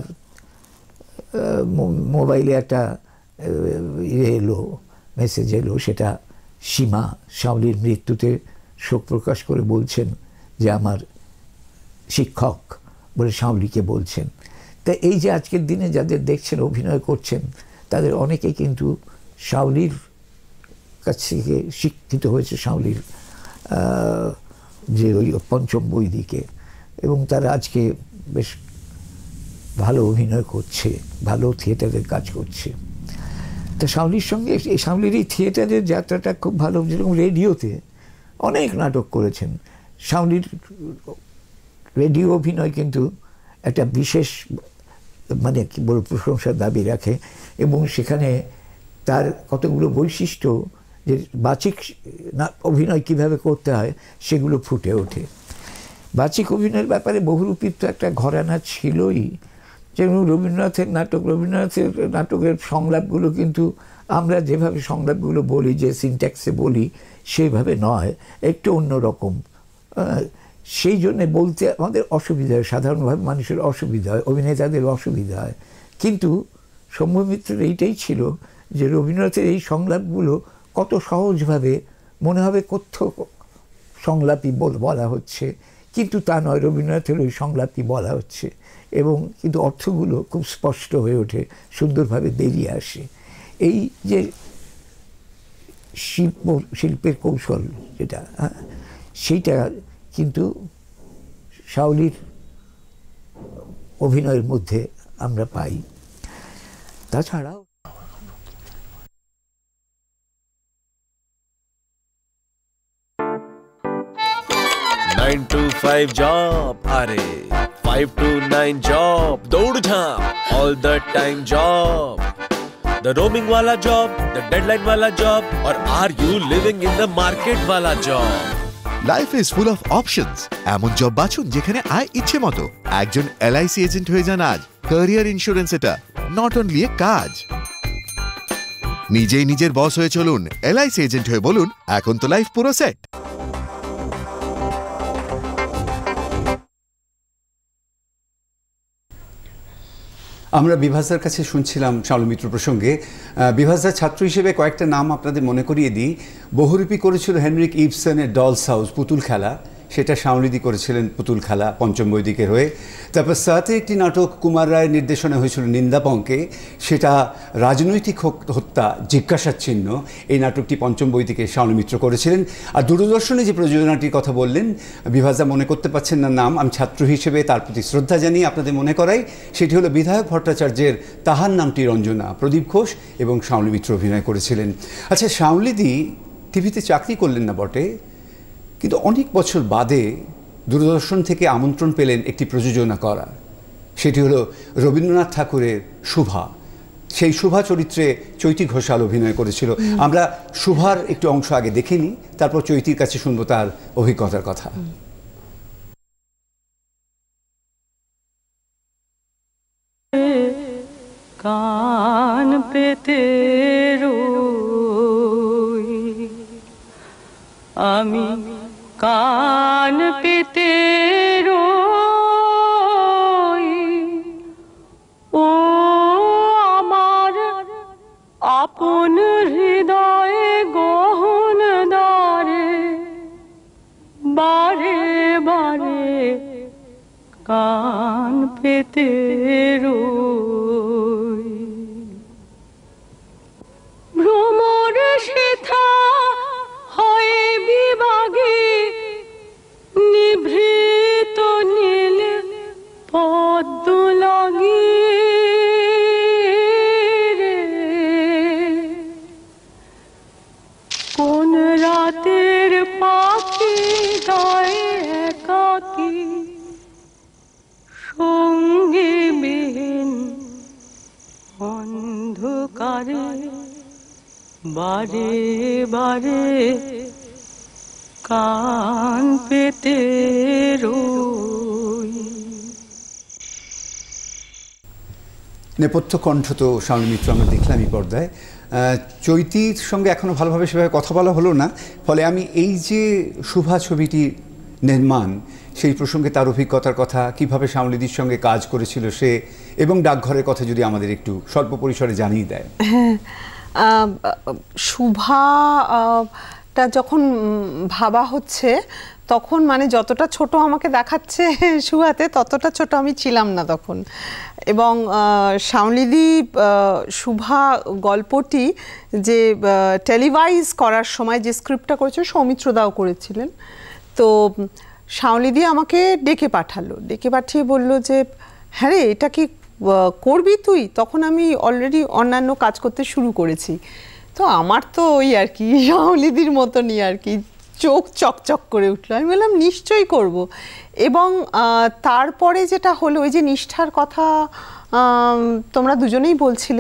মোবাইলে একটা এলো, মেসেজ এলো, সেটা সীমা শাওলির মৃত্যুতে শোক প্রকাশ করে বলছেন যে আমার শিক্ষক বলে শাওলিকে বলছেন। তা এই যে আজকের দিনে যাদের দেখছেন অভিনয় করছেন, তাদের অনেকেই কিন্তু শাওলির কাছ থেকে শিক্ষিত হয়েছে, শাওলির যে ওই পঞ্চম বৈদিকে, এবং তারা আজকে বেশ ভালো অভিনয় করছে, ভালো থিয়েটারের কাজ করছে। তা শাওলির সঙ্গে শাওলির এই থিয়েটারের যাত্রাটা খুব ভালো। যেরকম রেডিওতে অনেক নাটক করেছেন, শাওলির রেডিও অভিনয় কিন্তু একটা বিশেষ মানে কি বড় প্রশংসার দাবি রাখে, এবং সেখানে তার কতগুলো বৈশিষ্ট্য যে বাচিক অভিনয় কিভাবে করতে হয় সেগুলো ফুটে ওঠে। বাচিক অভিনয়ের ব্যাপারে বহুরূপীর তো একটা ঘরানা ছিলই। যেমন রবীন্দ্রনাথের নাটকের সংলাপগুলো কিন্তু আমরা যেভাবে সংলাপগুলো বলি, যে সিনট্যাক্সে বলি, সেইভাবে নয়, একটু অন্যরকম। সেই জন্যে বলতে আমাদের অসুবিধা হয়, সাধারণভাবে মানুষের অসুবিধা হয়, অভিনেতাদের অসুবিধা হয়। কিন্তু শম্ভু মিত্রের এইটাই ছিল যে রবীন্দ্রনাথের এই সংলাপগুলো কত সহজভাবে মনে হবে কথ্য সংলাপই বলা হচ্ছে, কিন্তু তা নয়, রবীন্দ্রনাথের ওই সংলাপই বলা হচ্ছে, এবং কিন্তু অর্থগুলো খুব স্পষ্ট হয়ে ওঠে, সুন্দরভাবে বেরিয়ে আসে। এই যে শিল্পের কৌশল যেটা, সেইটা কিন্তু শাওলির অভিনয়ের মধ্যে আমরা পাই। তাছাড়াও 9 to 5 job, अरे 5 to 9 job, दौड़ झाप all the time job, the roaming वाला job, the deadline वाला job, और are you living in the market वाला job? Life is full of options. এমন জব বাছুন যেখানে আয় ইচ্ছে মতো। একজন এলআইসি এজেন্ট হয়ে যান আজ। ক্যারিয়ার ইন্স্যুরেন্স এটা নট অনলি এ কাজ। নিজেই নিজের বস হয়ে চলুন, এলআইসি এজেন্ট হয়ে বলুন এখন তো লাইফ পুরো সেট। আমরা বিভাসদার কাছে শুনছিলাম শাওলি মিত্র প্রসঙ্গে। বিভাসদার ছাত্র হিসেবে কয়েকটা নাম আপনাদের মনে করিয়ে দিই। বহুরূপী করেছিল হেনরিক ইবসনের ডলস হাউস, পুতুল খেলা, সেটা শাওলিদি করেছিলেন পুতুল খেলা পঞ্চম বৈদিকের হয়ে। তারপর সাথে একটি নাটক কুমার রায়ের নির্দেশনা হয়েছিল নিন্দাপঙ্কে, সেটা রাজনৈতিক হত্যা জিজ্ঞাসার চিহ্ন। এই নাটকটি পঞ্চম বৈদিকে শাওলি মিত্র করেছিলেন। আর দূরদর্শনে যে প্রযোজনাটির কথা বললেন, বিভাসদা মনে করতে পারছেন না নাম, আমি ছাত্র হিসেবে তার প্রতি শ্রদ্ধা জানিয়ে আপনাদের মনে করাই, সেটি হলো বিধায়ক ভট্টাচার্যের তাহার নামটি রঞ্জনা। প্রদীপ ঘোষ এবং শাওলি মিত্র অভিনয় করেছিলেন। আচ্ছা, শাওলিদি টিভিতে চাকরি করলেন না বটে, কিন্তু অনেক বছর বাদে দূরদর্শন থেকে আমন্ত্রণ পেলেন একটি প্রযোজনা করা। সেটি হলো রবীন্দ্রনাথ ঠাকুরের শুভা। সেই শুভা চরিত্রে চৈতি ঘোষাল অভিনয় করেছিল। আমরা শুভার একটু অংশ আগে দেখে নিই, তারপর চৈতির কাছে শুনবো তার অভিজ্ঞতার কথা। কান পেতে রই আমি, কান পেতে রই ও আমার আপন হৃদয়ে গহন দ্বারে, বারে বারে কান পেতে রই। ভ্রমর সেথা হয় বিভাগে নিভৃত নীল পদ্ম লাগি রে, কোন রাতের পাখি গায়ে একাকী সঙ্গে বিহীন অন্ধকারে, বারে বারে কান পেতে রই। নেপথ্য কণ্ঠ তো শাওন মিত্র আমরা দেখলাম এই পর্দায়। চৈতির সঙ্গে এখনো ভালোভাবে সেভাবে কথা বলা হলো না, ফলে আমি এই যে শুভা ছবিটির নির্মাণ সেই প্রসঙ্গে তার অভিজ্ঞতার কথা, কিভাবে শাওনলিদির সঙ্গে কাজ করেছিল সে, এবং ডাকঘরের কথা যদি আমাদের একটু স্বল্প পরিসরে জানিয়ে দেয়। হ্যাঁ, শুভাটা যখন ভাবা হচ্ছে তখন মানে যতটা ছোট আমাকে দেখাচ্ছে শুভাতে, ততটা ছোট আমি ছিলাম না তখন। এবং শাওনলিদি শুভা গল্পটি যে টেলিভাইজ করার সময় যে স্ক্রিপ্টটা করেছিল সৌমিত্র দাও করেছিলেন। তো শাওনলিদি আমাকে ডেকে পাঠালো, ডেকে পাঠিয়ে বলল যে হ্যাঁ রে এটা কি করবি তুই? তখন আমি অলরেডি অন্যান্য কাজ করতে শুরু করেছি। তো আমার তো ওই আর কি শাওনলিদির মতনই আর কি চোখ চকচক করে উঠলো। আমি বললাম নিশ্চয়ই করব। এবং তারপরে যেটা হলো ওই যে নিষ্ঠার কথা তোমরা দুজনেই বলছিলে,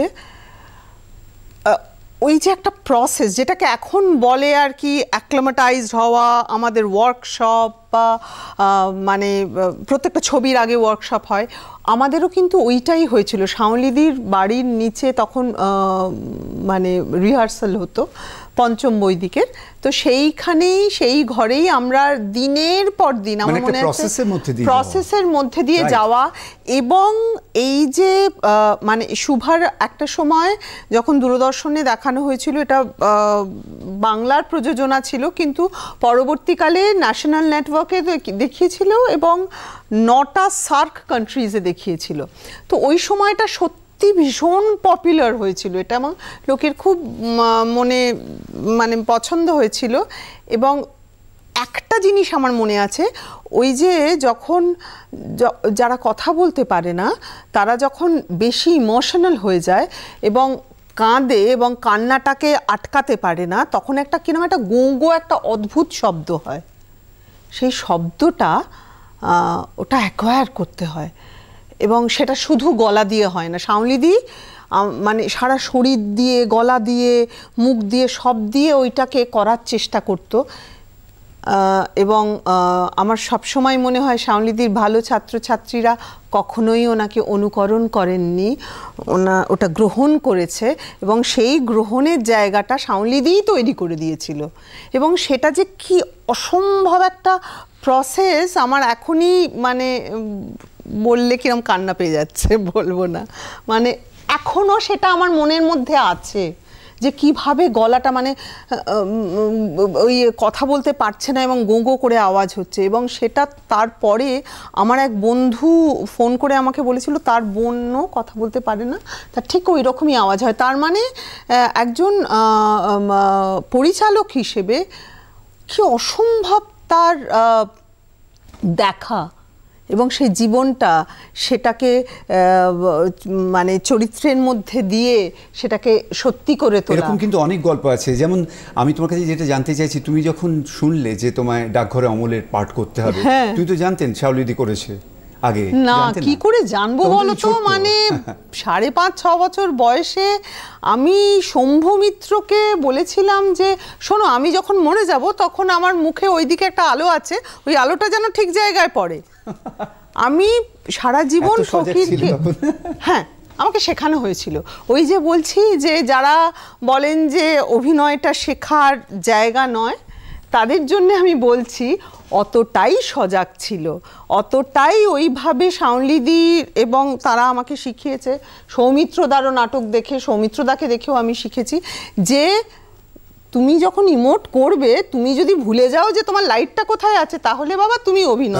ওই যে একটা প্রসেস যেটাকে এখন বলে আর কি অ্যাক্লামাটাইজড হওয়া, আমাদের ওয়ার্কশপ বা মানে প্রত্যেকটা ছবির আগে ওয়ার্কশপ হয়, আমাদেরও কিন্তু ওইটাই হয়েছিল। শাওনলিদির বাড়ির নিচে তখন মানে রিহার্সাল হতো পঞ্চম বৈদিকের, তো সেইখানেই সেই ঘরেই আমরা দিনের পর দিন আমার মনে আছে প্রসেসের মধ্যে দিয়ে যাওয়া। এবং এই যে মানে শুভার একটা সময় যখন দূরদর্শনে দেখানো হয়েছিল, এটা বাংলার প্রযোজনা ছিল কিন্তু পরবর্তীকালে ন্যাশনাল নেটওয়ার্কে দেখিয়েছিল এবং 9টা সার্ক কান্ট্রিজে দেখিয়েছিল। তো ওই সময়টা সত্যি ভীষণ পপুলার হয়েছিল, এটা আমার লোকের খুব মানে পছন্দ হয়েছিল। এবং একটা জিনিস আমার মনে আছে, ওই যে যখন যারা কথা বলতে পারে না তারা যখন বেশি ইমোশনাল হয়ে যায় এবং কাঁদে এবং কান্নাটাকে আটকাতে পারে না, তখন একটা কিরকম একটা গোঁ একটা অদ্ভুত শব্দ হয়। সেই শব্দটা ওটা অ্যাকোয়ার করতে হয় এবং সেটা শুধু গলা দিয়ে হয় না। শাওনলিদি মানে সারা শরীর দিয়ে, গলা দিয়ে, মুখ দিয়ে, সব দিয়ে ওইটাকে করার চেষ্টা করতো। এবং আমার সবসময় মনে হয় শাওনলিদির ভালো ছাত্রছাত্রীরা কখনোই ওনাকে অনুকরণ করেননি, ওটা গ্রহণ করেছে এবং সেই গ্রহণের জায়গাটা শাওনলিদিই তৈরি করে দিয়েছিল। এবং সেটা যে কি অসম্ভব একটা প্রসেস, আমার এখনই মানে বললে কিরম কান্না পেয়ে যাচ্ছে, বলবো না। মানে এখনও সেটা আমার মনের মধ্যে আছে যে কিভাবে গলাটা মানে ওই কথা বলতে পারছে না এবং গোঁ গোঁ করে আওয়াজ হচ্ছে। এবং সেটা তারপরে আমার এক বন্ধু ফোন করে আমাকে বলেছিল তার বোনও কথা বলতে পারে না, তার ঠিক ওই রকমই আওয়াজ হয়। তার মানে একজন পরিচালক হিসেবে কি অসম্ভব তার দেখা এবং সেই জীবনটা সেটাকে মানে চরিত্রের মধ্যে দিয়ে সেটাকে সত্যি করে তোলা। এরকম কিন্তু অনেক গল্প আছে। যেমন আমি তোমার কাছে যেটা জানতে চাইছি, তুমি যখন শুনলে যে তোমায় ডাকঘরে অমলের পাঠ করতে হবে, তুমি তো জানতেন শাওলিদি করেছে আগে? না, কি করে জানবো বলো তো, মানে 5.5-6 বছর বয়সে আমি শম্ভু মিত্রকে বলেছিলাম যে শোনো, আমি যখন মরে যাব তখন আমার মুখে ওইদিকে একটা আলো আছে, ওই আলোটা যেন ঠিক জায়গায় পড়ে। আমি সারা জীবন ফকিরকে, হ্যাঁ, আমাকে শেখানো হয়েছিল। ওই যে বলছি যে যারা বলেন যে অভিনয়টা শেখার জায়গা নয়, তাদের জন্য আমি বলছি অতটাই সজাগ ছিল, অতটাই ওইভাবে শাওনলিদি এবং তারা আমাকে শিখিয়েছে। সৌমিত্রদারও নাটক দেখে, সৌমিত্রদাকে দেখেও আমি শিখেছি যে তুমি যখন ইমোট করবে, তুমি যদি ভুলে যাও যে তোমার লাইটটা কোথায় আছে, তাহলে বাবা তুমি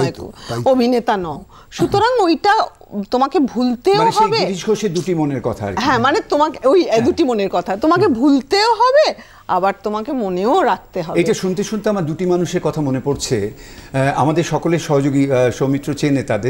অভিনেতা নও। সুতরাং ওইটা তোমাকে ভুলতেও হবে। দুটি মনের কথা, হ্যাঁ, মানে তোমাকে ওই দুটি মনের কথা তোমাকে ভুলতেও হবে, আবার তোমাকে মনেও রাখতে হবে। এটা শুনতে শুনতে আমার দুটি মানুষের কথা মনে পড়ছে, আমাদের সকলের সহযোগী, সৌমিত্র চেনে তাদের,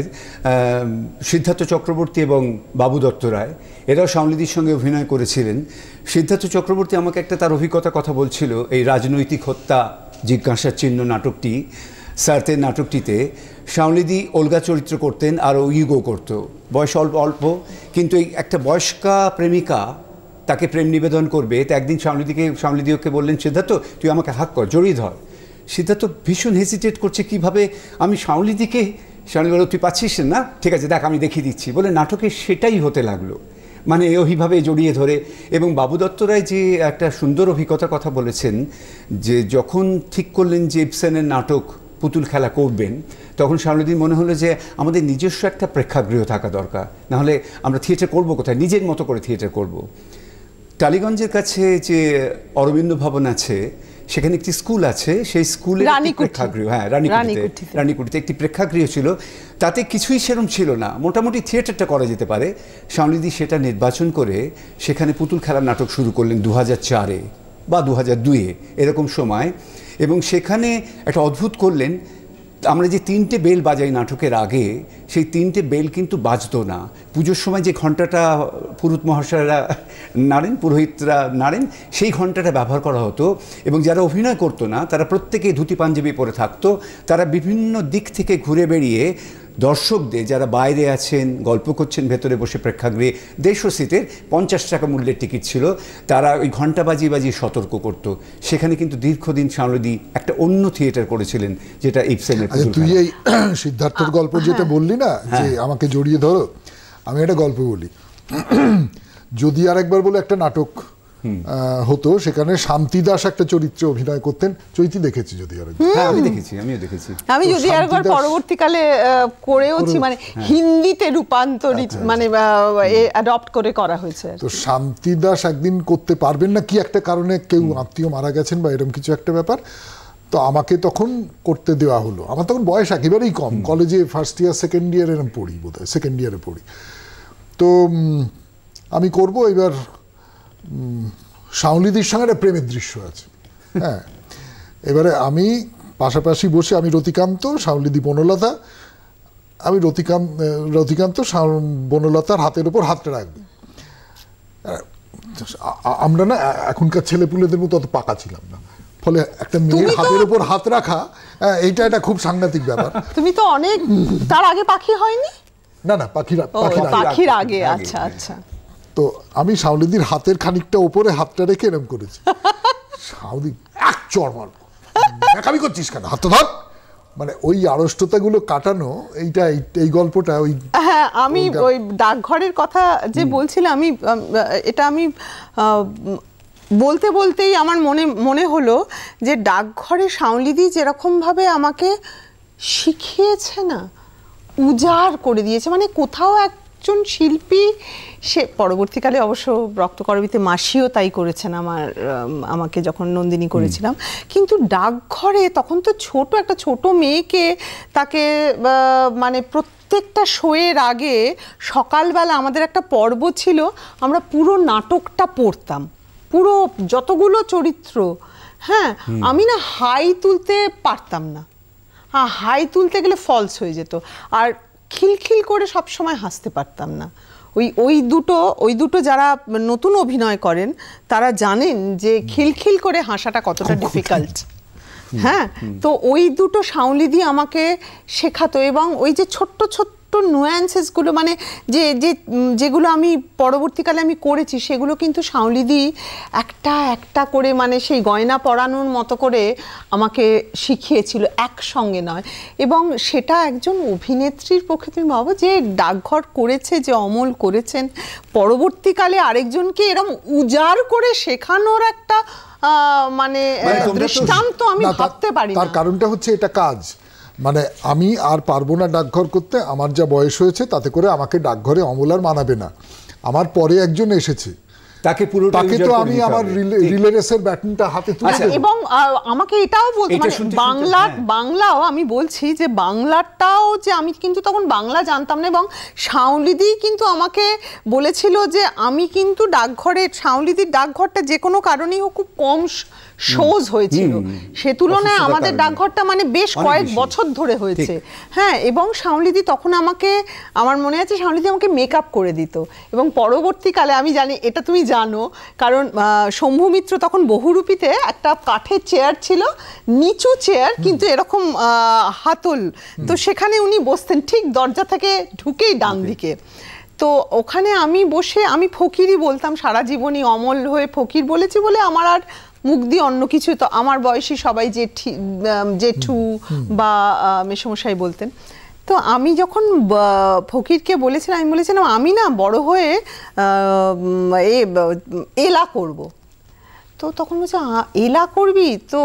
সিদ্ধার্থ চক্রবর্তী এবং বাবু দত্ত রায়, এরাও শাওনলিদির সঙ্গে অভিনয় করেছিলেন। সিদ্ধার্থ চক্রবর্তী আমাকে একটা তার অভিজ্ঞতার কথা বলছিল, এই রাজনৈতিক হত্যা জিজ্ঞাসার চিহ্ন নাটকটি, সার্থের নাটকটিতে শাওনলিদি ওলগা চরিত্র করতেন আর ও ইগো করতো, বয়স অল্প অল্প, কিন্তু এই একটা বয়স্কা প্রেমিকা তাকে প্রেম নিবেদন করবে, তো একদিন শাওনলিদিকে বললেন, সিদ্ধার্থ তুই আমাকে হাক কর, জড়িয়ে ধর। সিদ্ধার্থ ভীষণ হেসিটেট করছে, কিভাবে আমি শাওনলিদিকে, শাওনলি বলে তুই পাচ্ছিস না, ঠিক আছে দেখ আমি দেখিয়ে দিচ্ছি, বলে নাটকে সেটাই হতে লাগলো, মানে ওইভাবে জড়িয়ে ধরে। এবং বাবু দত্ত রায় যে একটা সুন্দর অভিজ্ঞতার কথা বলেছেন, যে যখন ঠিক করলেন যে ইবসেনের নাটক পুতুল খেলা করবেন, তখন শাওনলিদির মনে হলো যে আমাদের নিজস্ব একটা প্রেক্ষাগৃহ থাকা দরকার, নাহলে আমরা থিয়েটার করবো কোথায়, নিজের মতো করে থিয়েটার করব। টালিগঞ্জের কাছে যে অরবিন্দ ভবন আছে, সেখানে একটি স্কুল আছে, সেই স্কুলের প্রেক্ষাগৃহ, হ্যাঁ রানীকুঠিতে একটি প্রেক্ষাগৃহ ছিল, তাতে কিছুই সেরকম ছিল না, মোটামুটি থিয়েটারটা করা যেতে পারে। শাওনলিদি সেটা নির্বাচন করে সেখানে পুতুল খেলার নাটক শুরু করলেন 2004-এ বা 2002-এ এরকম সময়, এবং সেখানে একটা অদ্ভুত করলেন, আমরা যে 3টে বেল বাজাই নাটকের আগে, সেই 3টে বেল কিন্তু বাজতো না। পুজোর সময় যে ঘণ্টাটা পুরোহিত মহাশয়রা নাড়েন, পুরোহিতরা নাড়েন, সেই ঘণ্টাটা ব্যবহার করা হতো, এবং যারা অভিনয় করতো না তারা প্রত্যেকে ধুতি পাঞ্জাবি পরে থাকতো। তারা বিভিন্ন দিক থেকে ঘুরে বেরিয়ে দর্শকদের, যারা বাইরে আছেন গল্প করছেন ভেতরে বসে প্রেক্ষাগৃহে, 150 সিটের 50 টাকা মূল্যের টিকিট ছিল, তারা ওই ঘণ্টা বাজিয়ে বাজিয়ে সতর্ক করতো। সেখানে কিন্তু দীর্ঘদিন শাওনলিদি একটা অন্য থিয়েটার করেছিলেন, যেটা ইবসেনের। তুই এই সিদ্ধার্থের গল্প যেটা বললি না, যে আমাকে জড়িয়ে ধরো, আমি একটা গল্প বলি। যদি আরেকবার বলে একটা নাটক হতো, সেখানে শান্তি দাস একটা চরিত্রে অভিনয় করতেন, চৈতি দেখেছি যদি আরেকবার? হ্যাঁ আমি দেখেছি, আমিও দেখেছি। আমি যদি আরেকবার পরবর্তীকালে করেওছি, মানে হিন্দিতে রূপান্তরিত, মানে অ্যাডপ্ট করে করা হয়েছে। তো শান্তি দাস একদিন করতে পারবেন না, কি একটা কারণে, কেউ আত্মীয় মারা গেছেন বা এরকম কিছু একটা ব্যাপার, তো আমাকে তখন করতে দেওয়া হলো। আমার তখন বয়স একেবারেই কম, কলেজে ফার্স্ট ইয়ার সেকেন্ড ইয়ার এরকম পড়ি, বোধহয় সেকেন্ড ইয়ারে পড়ি। তো আমি করব, এবার শাওনলিদির সঙ্গে একটা প্রেমের দৃশ্য আছে, হ্যাঁ। এবারে আমি পাশাপাশি বসে, আমি রতিকান্ত, শাওনলিদি বনলতা, আমি রতিকান্ত বনলতার হাতের ওপর হাতটা রাখবো। আমরা না এখনকার ছেলেপুলেদের মতো অত পাকা ছিলাম না, ফলে একটা মেয়ের হাতের ওপর হাত রাখা, এইটা একটা খুব সাংঘাতিক ব্যাপার। তুমি তো অনেক, তার আগে পাখি হয়নি? না না, পাখির আগে। আচ্ছা আচ্ছা। তো আমি শাওনলিদির হাতের খানিকটা ওপরে হাতটা রেখে এরকম করেছি, শাওনলি এক চড় মারবো, দেখাবি করছিস কেন, হাত ধর, মানে ওই আড়ষ্টতাগুলো কাটানো, এইটা এই গল্পটা ওই। হ্যাঁ, আমি ওই ডাকঘরের কথা যে বলছিলাম, এটা আমি বলতে বলতেই আমার মনে হলো যে ডাকঘরে শাওনলিদি যেরকমভাবে আমাকে শিখিয়েছে না, উজাড় করে দিয়েছে, মানে কোথাও একজন শিল্পী, সে পরবর্তীকালে অবশ্য রক্তকরবীতে মাসিও তাই করেছেন আমাকে যখন নন্দিনী করেছিলাম, কিন্তু ডাকঘরে তখন তো একটা ছোট মেয়েকে, তাকে মানে প্রত্যেকটা শোয়ের আগে সকালবেলা আমাদের একটা পর্ব ছিল, আমরা পুরো নাটকটা পড়তাম, পুরো যতগুলো চরিত্র। হ্যাঁ, আমি না হাই তুলতে পারতাম না, হাই তুলতে গেলে ফলস হয়ে যেত। আর খিলখিল করে সবসময় হাসতে পারতাম না। ওই দুটো যারা নতুন অভিনয় করেন তারা জানেন যে খিলখিল করে হাসাটা কতটা ডিফিকাল্ট। হ্যাঁ, তো ওই দুটো সাউলিদি আমাকে শেখাতো, এবং ওই যে ছোট্ট ছোট্ট নুয়ান্সেসগুলো, মানে যেগুলো আমি পরবর্তীকালে আমি করেছি, সেগুলো কিন্তু সাউলিদি একটা একটা করে, মানে সেই গয়না পরানোর মতো করে আমাকে শিখিয়েছিল, একসঙ্গে নয়। এবং সেটা একজন অভিনেত্রীর পক্ষে তুমি ভাবো, যে ডাকঘর করেছে, যে অমল করেছেন, পরবর্তীকালে আরেকজনকে এরকম উজাড় করে শেখানোর একটা মানে দৃষ্টান্ত আমি ভাবতে পারি। তার কারণটা হচ্ছে এটা কাজ, মানে আমি আর পারবো না ডাকঘর করতে, আমার যা বয়স হয়েছে তাতে করে আমাকে ডাকঘরে অমল আর মানাবে না, আমার পরে একজন এসেছে, তাকে তো আমি আমার রিলে রেসের ব্যাটনটা হাতে তুলে দেব। এবং আমাকে এটাও বলতে, মানে বাংলাও আমি বলছি যে বাংলাটাও, যে আমি কিন্তু তখন বাংলা জানতাম না, এবং সাউলিদি কিন্তু আমাকে বলেছিল যে আমি কিন্তু ডাকঘরে, সাউলিদির ডাকঘরটা যে কোনো কারণেই হোক খুব কম শোজ হয়েছিল, সে তুলনায় আমাদের ডাকঘরটা মানে বেশ কয়েক বছর ধরে হয়েছে। হ্যাঁ, এবং সাউলিদি তখন আমাকে, আমার মনে আছে সাউলিদি আমাকে মেকআপ করে দিত, এবং পরবর্তীকালে আমি জানি, এটা তুমি জানো, কারণ শম্ভু মিত্র তখন বহুরূপীতে একটা কাঠের চেয়ার ছিল, নিচু চেয়ার কিন্তু এরকম হাতল, তো সেখানে উনি বসতেন ঠিক দরজা থেকে ঢুকেই ডান দিকে। তো ওখানে আমি বসে, আমি ফকিরই বলতাম সারা জীবনই, অমল হয়ে ফকির বলেছি বলে আমার আর মুখ দিয়ে অন্য কিছু, তো আমার বয়সী সবাই জেঠু বা মেসমশাই বলতেন। তো আমি যখন ফকিরকে বলেছিলাম, আমি বলেছিলাম আমি না বড় হয়ে এলা করব। তো তখন বলছে এলা করবি, তো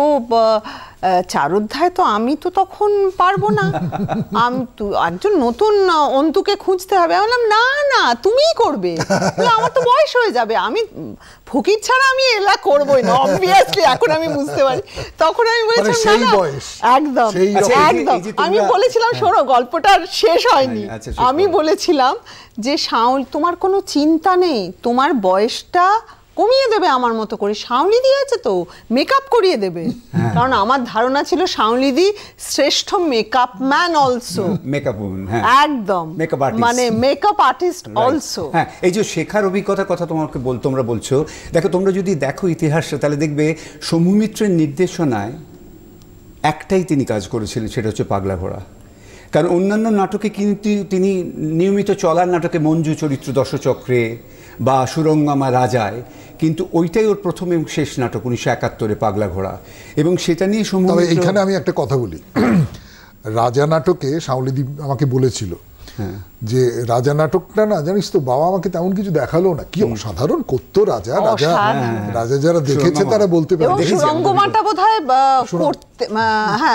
চার অধ্যায় তো আমি তো তখন পারবো না, আমি তো একজন নতুন অন্তুকে খুঁজতে হবে। আমি বললাম না না তুমিই করবে, আমার তো বয়স হয়ে যাবে, আমি ফকির ছাড়া আমি এলা করবোই না, অবভিয়াসলি এখন আমি বুঝতে পারি। তখন আমি বলেছিলাম একদম একদম, আমি বলেছিলাম শোনো গল্পটা শেষ হয়নি, আমি বলেছিলাম যে শাওল তোমার কোনো চিন্তা নেই, তোমার বয়সটা কমিয়ে দেবে আমার মতো করে, সাউলিদি আছে তো মেকআপ করিয়ে দেবে। কারণ আমার ধারণা ছিল সাউলিদি শ্রেষ্ঠ মেকআপ ম্যান অলসো, মেকআপ একদম মানে মেকআপ আর্টিস্ট অলসো। হ্যাঁ, এই যে শেখার অভিজ্ঞতার কথা তোমরা বলছো, দেখো তোমরা যদি দেখো ইতিহাসটা, তাহলে দেখবে শম্ভু মিত্রের নির্দেশনায় একটাই তিনি কাজ করেছিলেন, সেটা হচ্ছে পাগলা ঘোড়া। কারণ অন্যান্য নাটকে কিন্তু তিনি নিয়মিত চলার নাটকে মঞ্জু চরিত্র দশচক্রে বা সুরঙ্গামা রাজায়, কিন্তু ওইটাই ওর প্রথম এবং শেষ নাটক 1971 পাগলা ঘোড়া, এবং সেটা নিয়ে তবে এইখানে আমি একটা কথা বলি, রাজা নাটকে সাউলিদি আমাকে বলেছিল যে রাজা নাটকটা না জানিস তো বাবা আমাকে তেমন কিছু দেখালো না, কি অসাধারণ করতো রাজা, রাজা যারা দেখেছে তারা বলতে পারে। সুরঙ্গমাটা বোধহয় করতে, হ্যাঁ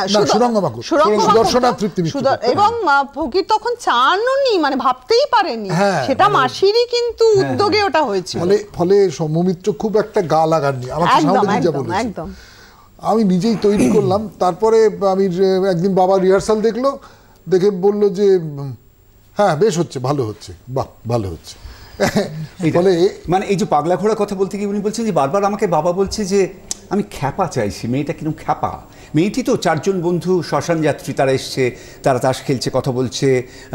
সুদর্শনা তৃপ্তি, এবং ফকির তখন চাননি, মানে ভাবতেই পারেনি, সেটা মাসিরই কিন্তু উদ্যোগে ওটা হয়েছিল। ফলে শম্ভু মিত্র খুব একটা গা লাগাননি আমাকে, সাউলিদি যা বলেছে একদম আমি নিজেই তৈরি করলাম। তারপরে আমি একদিন বাবা রিহার্সাল দেখলো, দেখে বলল যে হ্যাঁ বেশ হচ্ছে, ভালো হচ্ছে, বাহ ভালো হচ্ছে। ফলে মানে এই যে পাগলা ঘোড়ার কথা বলতে গিয়ে উনি বলছেন যে বারবার আমাকে বাবা বলছে যে আমি খ্যাপা চাইছি, মেয়েটা কিরকম খ্যাপা। মেয়েটি তো চারজন বন্ধু শ্মশান যাত্রী, তারা এসছে, তারা তাস খেলছে, কথা বলছে,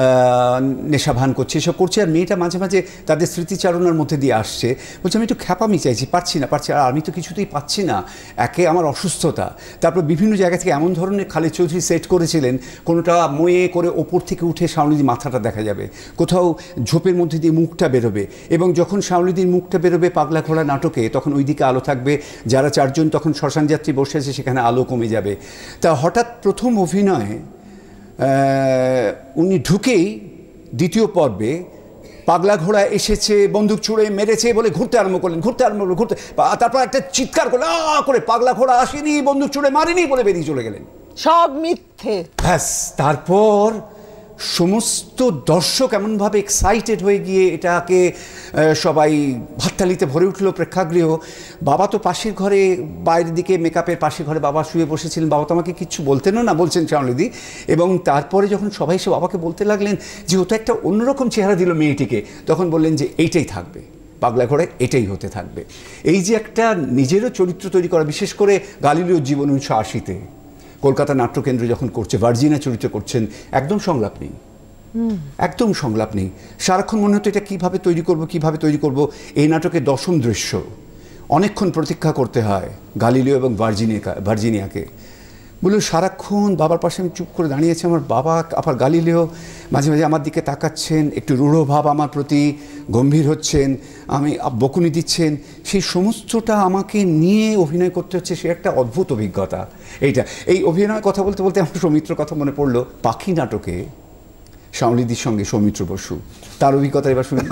নেশা ভান করছে, এসব করছে, আর মেয়েটা মাঝে মাঝে তাদের স্মৃতিচারণার মধ্যে দিয়ে আসছে, বলছে আমি একটু খ্যাপামি চাইছি, পারছি না, আর আমি তো কিছুতেই পাচ্ছি না, একে আমার অসুস্থতা। তারপর বিভিন্ন জায়গা থেকে এমন ধরনের খালিদ চৌধুরী সেট করেছিলেন, কোনোটা ময়ে করে ওপর থেকে উঠে সাউলিদির মাথাটা দেখা যাবে, কোথাও ঝোপের মধ্যে দিয়ে মুখটা বেরোবে, এবং যখন সাউলিদির মুখটা বেরোবে পাগলা ঘোড়া নাটকে, তখন ওই দিকে আলো থাকবে, যারা চারজন তখন শ্মশান যাত্রী বসে আছে সেখানে আলো কমে যাবে। তা হঠাৎ প্রথম অভিনয়ে উনি ঢুকেই দ্বিতীয় পর্বে পাগলা ঘোড়া এসেছে, বন্দুক ছুঁড়ে মেরেছে বলে ঘুরতে আরম্ভ করলেন, তারপর একটা চিৎকার করলেন করে, পাগলা ঘোড়া আসেনি, বন্দুক ছুঁড়ে মারেনি বলে বেরিয়ে চলে গেলেন, সব মিথ্যে। ব্যাস, তারপর সমস্ত দর্শক এমনভাবে এক্সাইটেড হয়ে গিয়ে এটাকে সবাই ভাততালিতে ভরে উঠল প্রেক্ষাগৃহ। বাবা তো পাশের ঘরে, বাইরের দিকে মেকআপের পাশের ঘরে বাবা শুয়ে বসেছিলেন, বাবা তো আমাকে কিচ্ছু বলতেনও না, বলছেন সাউলিদি। এবং তারপরে যখন সবাই এসে বাবাকে বলতে লাগলেন যে ও তো একটা অন্যরকম চেহারা দিল মেয়েটিকে, তখন বললেন যে এইটাই থাকবে, পাগলা ঘোড়ায় এটাই হতে থাকবে। এই যে একটা নিজেরও চরিত্র তৈরি করা, বিশেষ করে গালিলিওর জীবন 1980-তে কলকাতা নাট্যকেন্দ্র যখন করছে, ভার্জিনা চরিত্র করছেন, একদম সংলাপ নেই, একদম সংলাপ নেই, সারাক্ষণ মনে হতো এটা কীভাবে তৈরি করব। এই নাটকের 10ম দৃশ্য অনেকক্ষণ প্রতীক্ষা করতে হয় গালিলিও এবং ভার্জিনিয়াকে। বললো সারাক্ষণ বাবার পাশে আমি চুপ করে দাঁড়িয়েছি, আমার বাবা আবার গালিলিও মাঝে মাঝে আমার দিকে তাকাচ্ছেন, একটু রূঢ় ভাব আমার প্রতি, গম্ভীর হচ্ছেন, আমি বকুনি দিচ্ছেন, সেই সমস্তটা আমাকে নিয়ে অভিনয় করতে হচ্ছে। সে একটা অদ্ভুত অভিজ্ঞতা। এই অভিনয়ের কথা বলতে বলতে আমার সৌমিত্র কথা মনে পড়লো। পাখি নাটকে শ্যামলীদির সঙ্গে সৌমিত্র বসু, তার অভিজ্ঞতা এবার শুনি।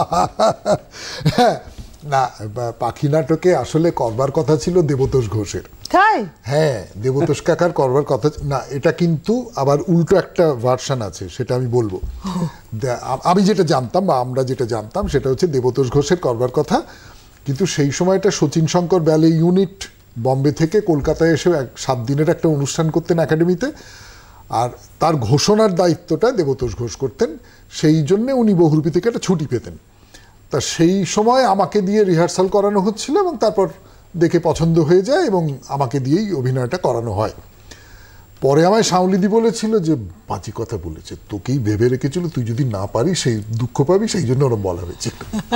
না, পাখি নাটকে আসলে করবার কথা ছিল দেবতোষ ঘোষের। হ্যাঁ, দেবতোষ কাকার করবার কথা না, এটা কিন্তু আবার উল্টো একটা ভার্সন আছে, সেটা আমি বলবো। আমি যেটা জানতাম বা আমরা যেটা জানতাম সেটা হচ্ছে দেবতোষ ঘোষের করবার কথা, কিন্তু সেই সময়টা শচীন শঙ্কর ব্যালে ইউনিট বম্বে থেকে কলকাতায় এসে 7 দিনের একটা অনুষ্ঠান করতেন একাডেমিতে, আর তার ঘোষণার দায়িত্বটা দেবতোষ ঘোষ করতেন। সেই জন্যে উনি বহুরূপী থেকে একটা ছুটি পেতেন। তা সেই সময় আমাকে দিয়ে রিহার্সাল করানো হচ্ছিল এবং তারপর দেখে পছন্দ হয়ে যায় এবং আমাকে দিয়েই অভিনয়টা করানো হয়। পরে আমায় শাওলিদি বলেছিল যে বাজে কথা বলেছে, তোকেই ভেবে রেখেছিল, তুই যদি না পারিস সেই দুঃখ পাবি, সেই জন্য ওরম বলা হয়েছে।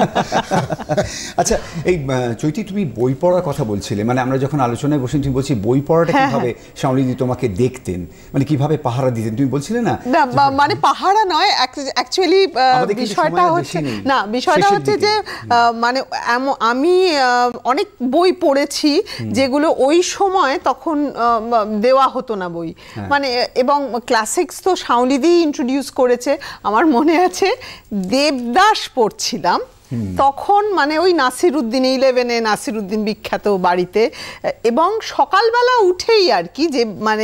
আচ্ছা, এই চৈতি তুমি বই পড়ার কথা বলছিলে, মানে আমরা যখন আলোচনায় বসে তুমি বলছি বই পড়াটা কিভাবে শাওলিদি তোমাকে দেখতেন, মানে কিভাবে পাহারা দিতেন তুমি বলছিলে না? মানে পাহারা নয়, অ্যাকচুয়ালি বিষয়টা হচ্ছে না, বিষয়টা হচ্ছে যে মানে আমি অনেক বই পড়েছি যেগুলো ওই সময় তখন দেওয়া হতো না বই, মানে এবং ক্লাসিক্স তো শাওলিদি ইন্ট্রোডিউস করেছে। আমার মনে আছে দেবদাস পড়ছিলাম তখন, মানে ওই নাসিরুদ্দিন 11-এ নাসিরুদ্দিন বিখ্যাত বাড়িতে, এবং সকালবেলা উঠেই আর কি যে মানে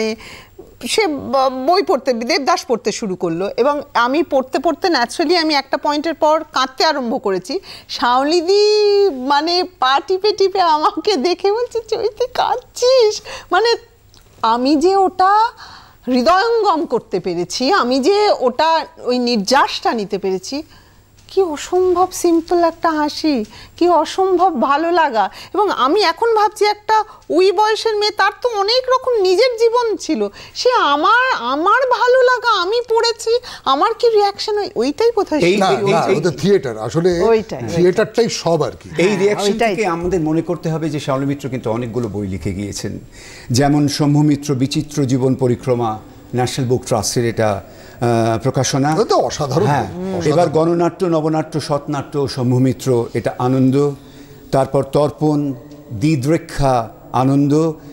সে বই পড়তে, দেবদাস পড়তে শুরু করলো, এবং আমি পড়তে পড়তে ন্যাচারালি আমি একটা পয়েন্টের পর কাঁদতে আরম্ভ করেছি। শাওলিদি মানে পা টিপে টিপে আমাকে দেখে বলছে, চৈতি কাঁদছিস? মানে আমি যে ওটা হৃদয়ঙ্গম করতে পেরেছি, আমি যে ওটা ওই নির্যাসটা নিতে পেরেছি, কি অসম্ভব সিম্পল একটা হাসি, কি অসম্ভব ভালো লাগা। এবং আমি এখন ভাবছি একটা ওই বয়সের মেয়ে, তার তো অনেক রকম নিজের জীবন ছিল, সে আমার ভালো লাগা, আমি পড়েছি, আমার কি রিয়াকশন, ওইটাই বোধহয় থিয়েটার, আসলে থিয়েটারটাই সব আর কি। এই রিয়াকশন থেকে আমাদের মনে করতে হবে যে শাওলি মিত্র কিন্তু অনেকগুলো বই লিখে গিয়েছেন, যেমন শম্ভু মিত্র বিচিত্র জীবন পরিক্রমা, ন্যাশনাল বুক ট্রাস্টের এটা প্রকাশনা, অসাধারণ। হ্যাঁ, এবার গণনাট্য, নবনাট্য, সৎনাট্য শম্ভু মিত্র, এটা আনন্দ। তারপর তর্পণ, দিদরেখা, আনন্দ।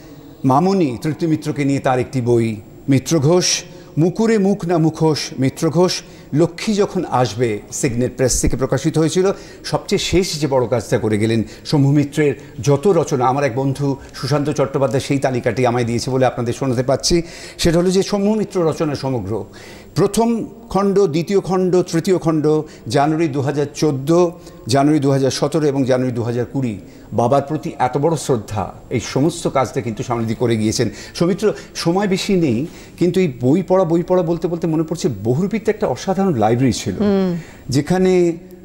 মামনি তৃপ্তি মিত্রকে নিয়ে তার একটি বই, মিত্র ঘোষ। মুকুরে মুখ না মুখোশ, মিত্র ঘোষ। লক্ষ্মী যখন আসবে, সিগনেট প্রেস থেকে প্রকাশিত হয়েছিল। সবচেয়ে শেষ যে বড় কাজটা করে গেলেন শম্ভু মিত্রের যত রচনা, আমার এক বন্ধু সুশান্ত চট্টোপাধ্যায় সেই তালিকাটি আমায় দিয়েছে বলে আপনাদের শোনাতে পাচ্ছি, সেটা হলো যে শম্ভু মিত্র রচনা সমগ্র, প্রথম খণ্ড, দ্বিতীয় খণ্ড, তৃতীয় খণ্ড, জানুয়ারি 2014, জানুয়ারি 2017 এবং জানুয়ারি 2020। বাবার প্রতি এত বড় শ্রদ্ধা, এই সমস্ত কাজটা কিন্তু শাওলিদি করে গিয়েছেন। সৌমিত্র, সময় বেশি নেই, কিন্তু এই বই পড়া বলতে বলতে মনে পড়ছে বহুরূপীতে একটা অসাধারণ লাইব্রেরি ছিল, যেখানে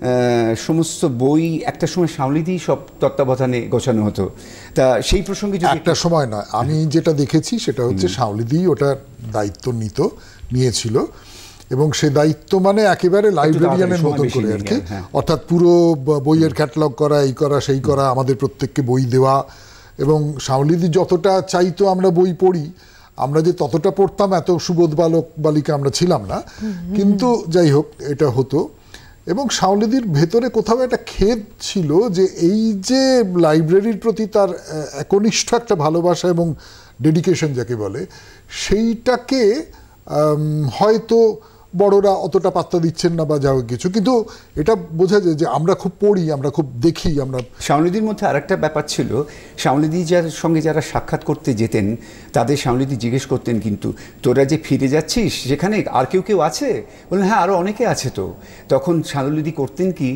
সমস্ত বই একটা সময় শাওলিদি সব তত্ত্বাবধানে গোছানো হতো। তা সেই প্রসঙ্গে একটা সময় নয়, আমি যেটা দেখেছি সেটা হচ্ছে শাওলিদি ওটার দায়িত্ব নিয়েছিল, এবং সে দায়িত্ব মানে একেবারে লাইব্রেরিয়ানের মতো করে আর কি, অর্থাৎ পুরো বইয়ের ক্যাটালগ করা, এই করা সেই করা, আমাদের প্রত্যেককে বই দেওয়া। এবং শাওলিদি যতটা চাইতো আমরা বই পড়ি, আমরা যে ততটা পড়তাম এত সুবোধ বালক বালিকা আমরা ছিলাম না, কিন্তু যাই হোক এটা হতো। এবং শাওলিদির ভেতরে কোথাও একটা খেদ ছিল যে এই যে লাইব্রেরির প্রতি তার একনিষ্ঠ একটা ভালোবাসা এবং ডেডিকেশন যাকে বলে, সেইটাকে হয়তো বড়রা অতটা পাত্তা দিচ্ছেন না বা যা কিছু, কিন্তু এটা বোঝা যায় যে আমরা খুব পড়ি, আমরা খুব দেখি। আমরা শাওলিদির মধ্যে আরেকটা ব্যাপার ছিল, শাওলিদি যার সঙ্গে যারা সাক্ষাৎ করতে যেতেন তাদের শাওলিদি জিজ্ঞেস করতেন, কিন্তু তোরা যে ফিরে যাচ্ছিস সেখানে আর কেউ আছে? বললেন হ্যাঁ, আরও অনেকে আছে তো। তখন শাওলিদি করতেন কি,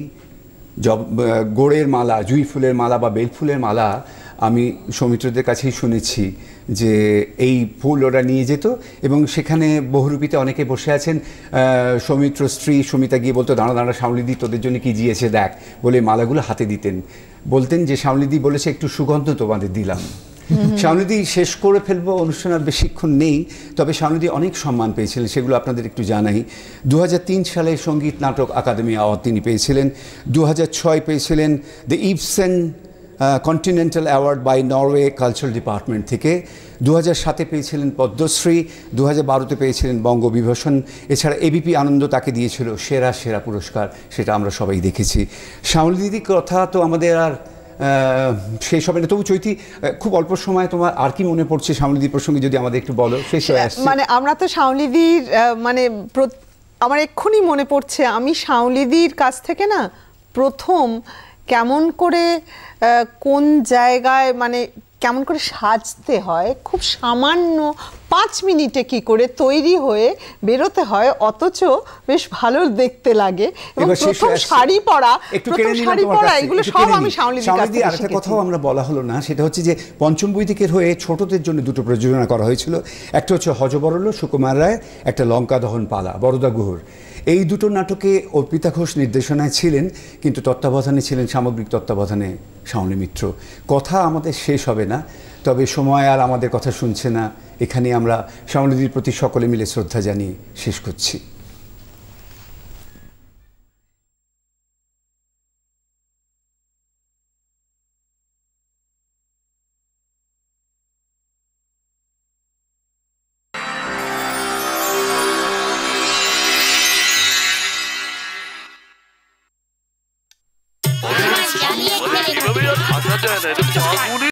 গোড়ের মালা, জুঁই ফুলের মালা বা বেল ফুলের মালা, আমি সৌমিত্রদের কাছেই শুনেছি যে এই ফুল ওরা নিয়ে যেত, এবং সেখানে বহুরূপীতে অনেকে বসে আছেন। সৌমিত্র স্ত্রী সুমিতা গিয়ে বলতো, দাঁড়া শাওলিদি তোদের জন্য কি দিয়েছে দেখ, বলে মালাগুলো হাতে দিতেন। বলতেন যে শাওলিদি বলেছে একটু সুগন্ধ তোমাদের দিলাম। শাওনিদি শেষ করে ফেলবো, অনুষ্ঠান আর বেশিক্ষণ নেই, তবে শাওনিদি অনেক সম্মান পেয়েছিলেন, সেগুলো আপনাদের একটু জানাই। 2003 সালে সঙ্গীত নাটক আকাদেমি অ্যাওয়ার্ড তিনি পেয়েছিলেন। 2006 পেয়েছিলেন the Ibsen continental award by Norway cultural department থেকে। 2007 পেয়েছিলেন পদ্মশ্রী, 2012 পেয়েছিলেন বঙ্গবিভূষণ। এছাড়া এবিপি আনন্দ তাকে দিয়েছিল সেরা পুরস্কার, সেটা আমরা সবাই দেখেছি। শাওনিদির কথা তো আমাদের আর শেষ হবে না, তবু চৈতি খুব অল্প সময় তোমার আর কি মনে পড়ছে শাওনিদি প্রসঙ্গে যদি আমাদের একটু বলো। শেষ হয়ে আসছে, মানে আমরা তো শাওনিদির মানে আমার এক্ষুনি মনে পড়ছে, আমি শাওনিদির কাছ থেকে না প্রথম কেমন করে কোন জায়গায় মানে কেমন করে সাজতে হয়, খুব সামান্য 5 মিনিটে কি করে তৈরি হয়ে বেরোতে হয়, অথচ বেশ ভালো দেখতে লাগে। এবং প্রথম শাড়ি পরা এগুলো সব আমি শাওনিদির কাছ থেকে শিখেছি। আরেকটা কথাও আমরা বলা হলো না, সেটা হচ্ছে যে পঞ্চম বৈদিকের হয়ে ছোটদের জন্য 2টো প্রযোজনা করা হয়েছিল। একটা হচ্ছে হযবরল সুকুমার রায়, একটা লঙ্কা দহন পালা বরদা গুহর। এই 2টো নাটকে অর্পিতা ঘোষ নির্দেশনায় ছিলেন, কিন্তু তত্ত্বাবধানে ছিলেন, সামগ্রিক তত্ত্বাবধানে শাওনি মিত্র। কথা আমাদের শেষ হবে না, তবে সময় আর আমাদের কথা শুনছে না। এখানে আমরা শাওনিদির প্রতি সকলে মিলে শ্রদ্ধা জানিয়ে শেষ করছি।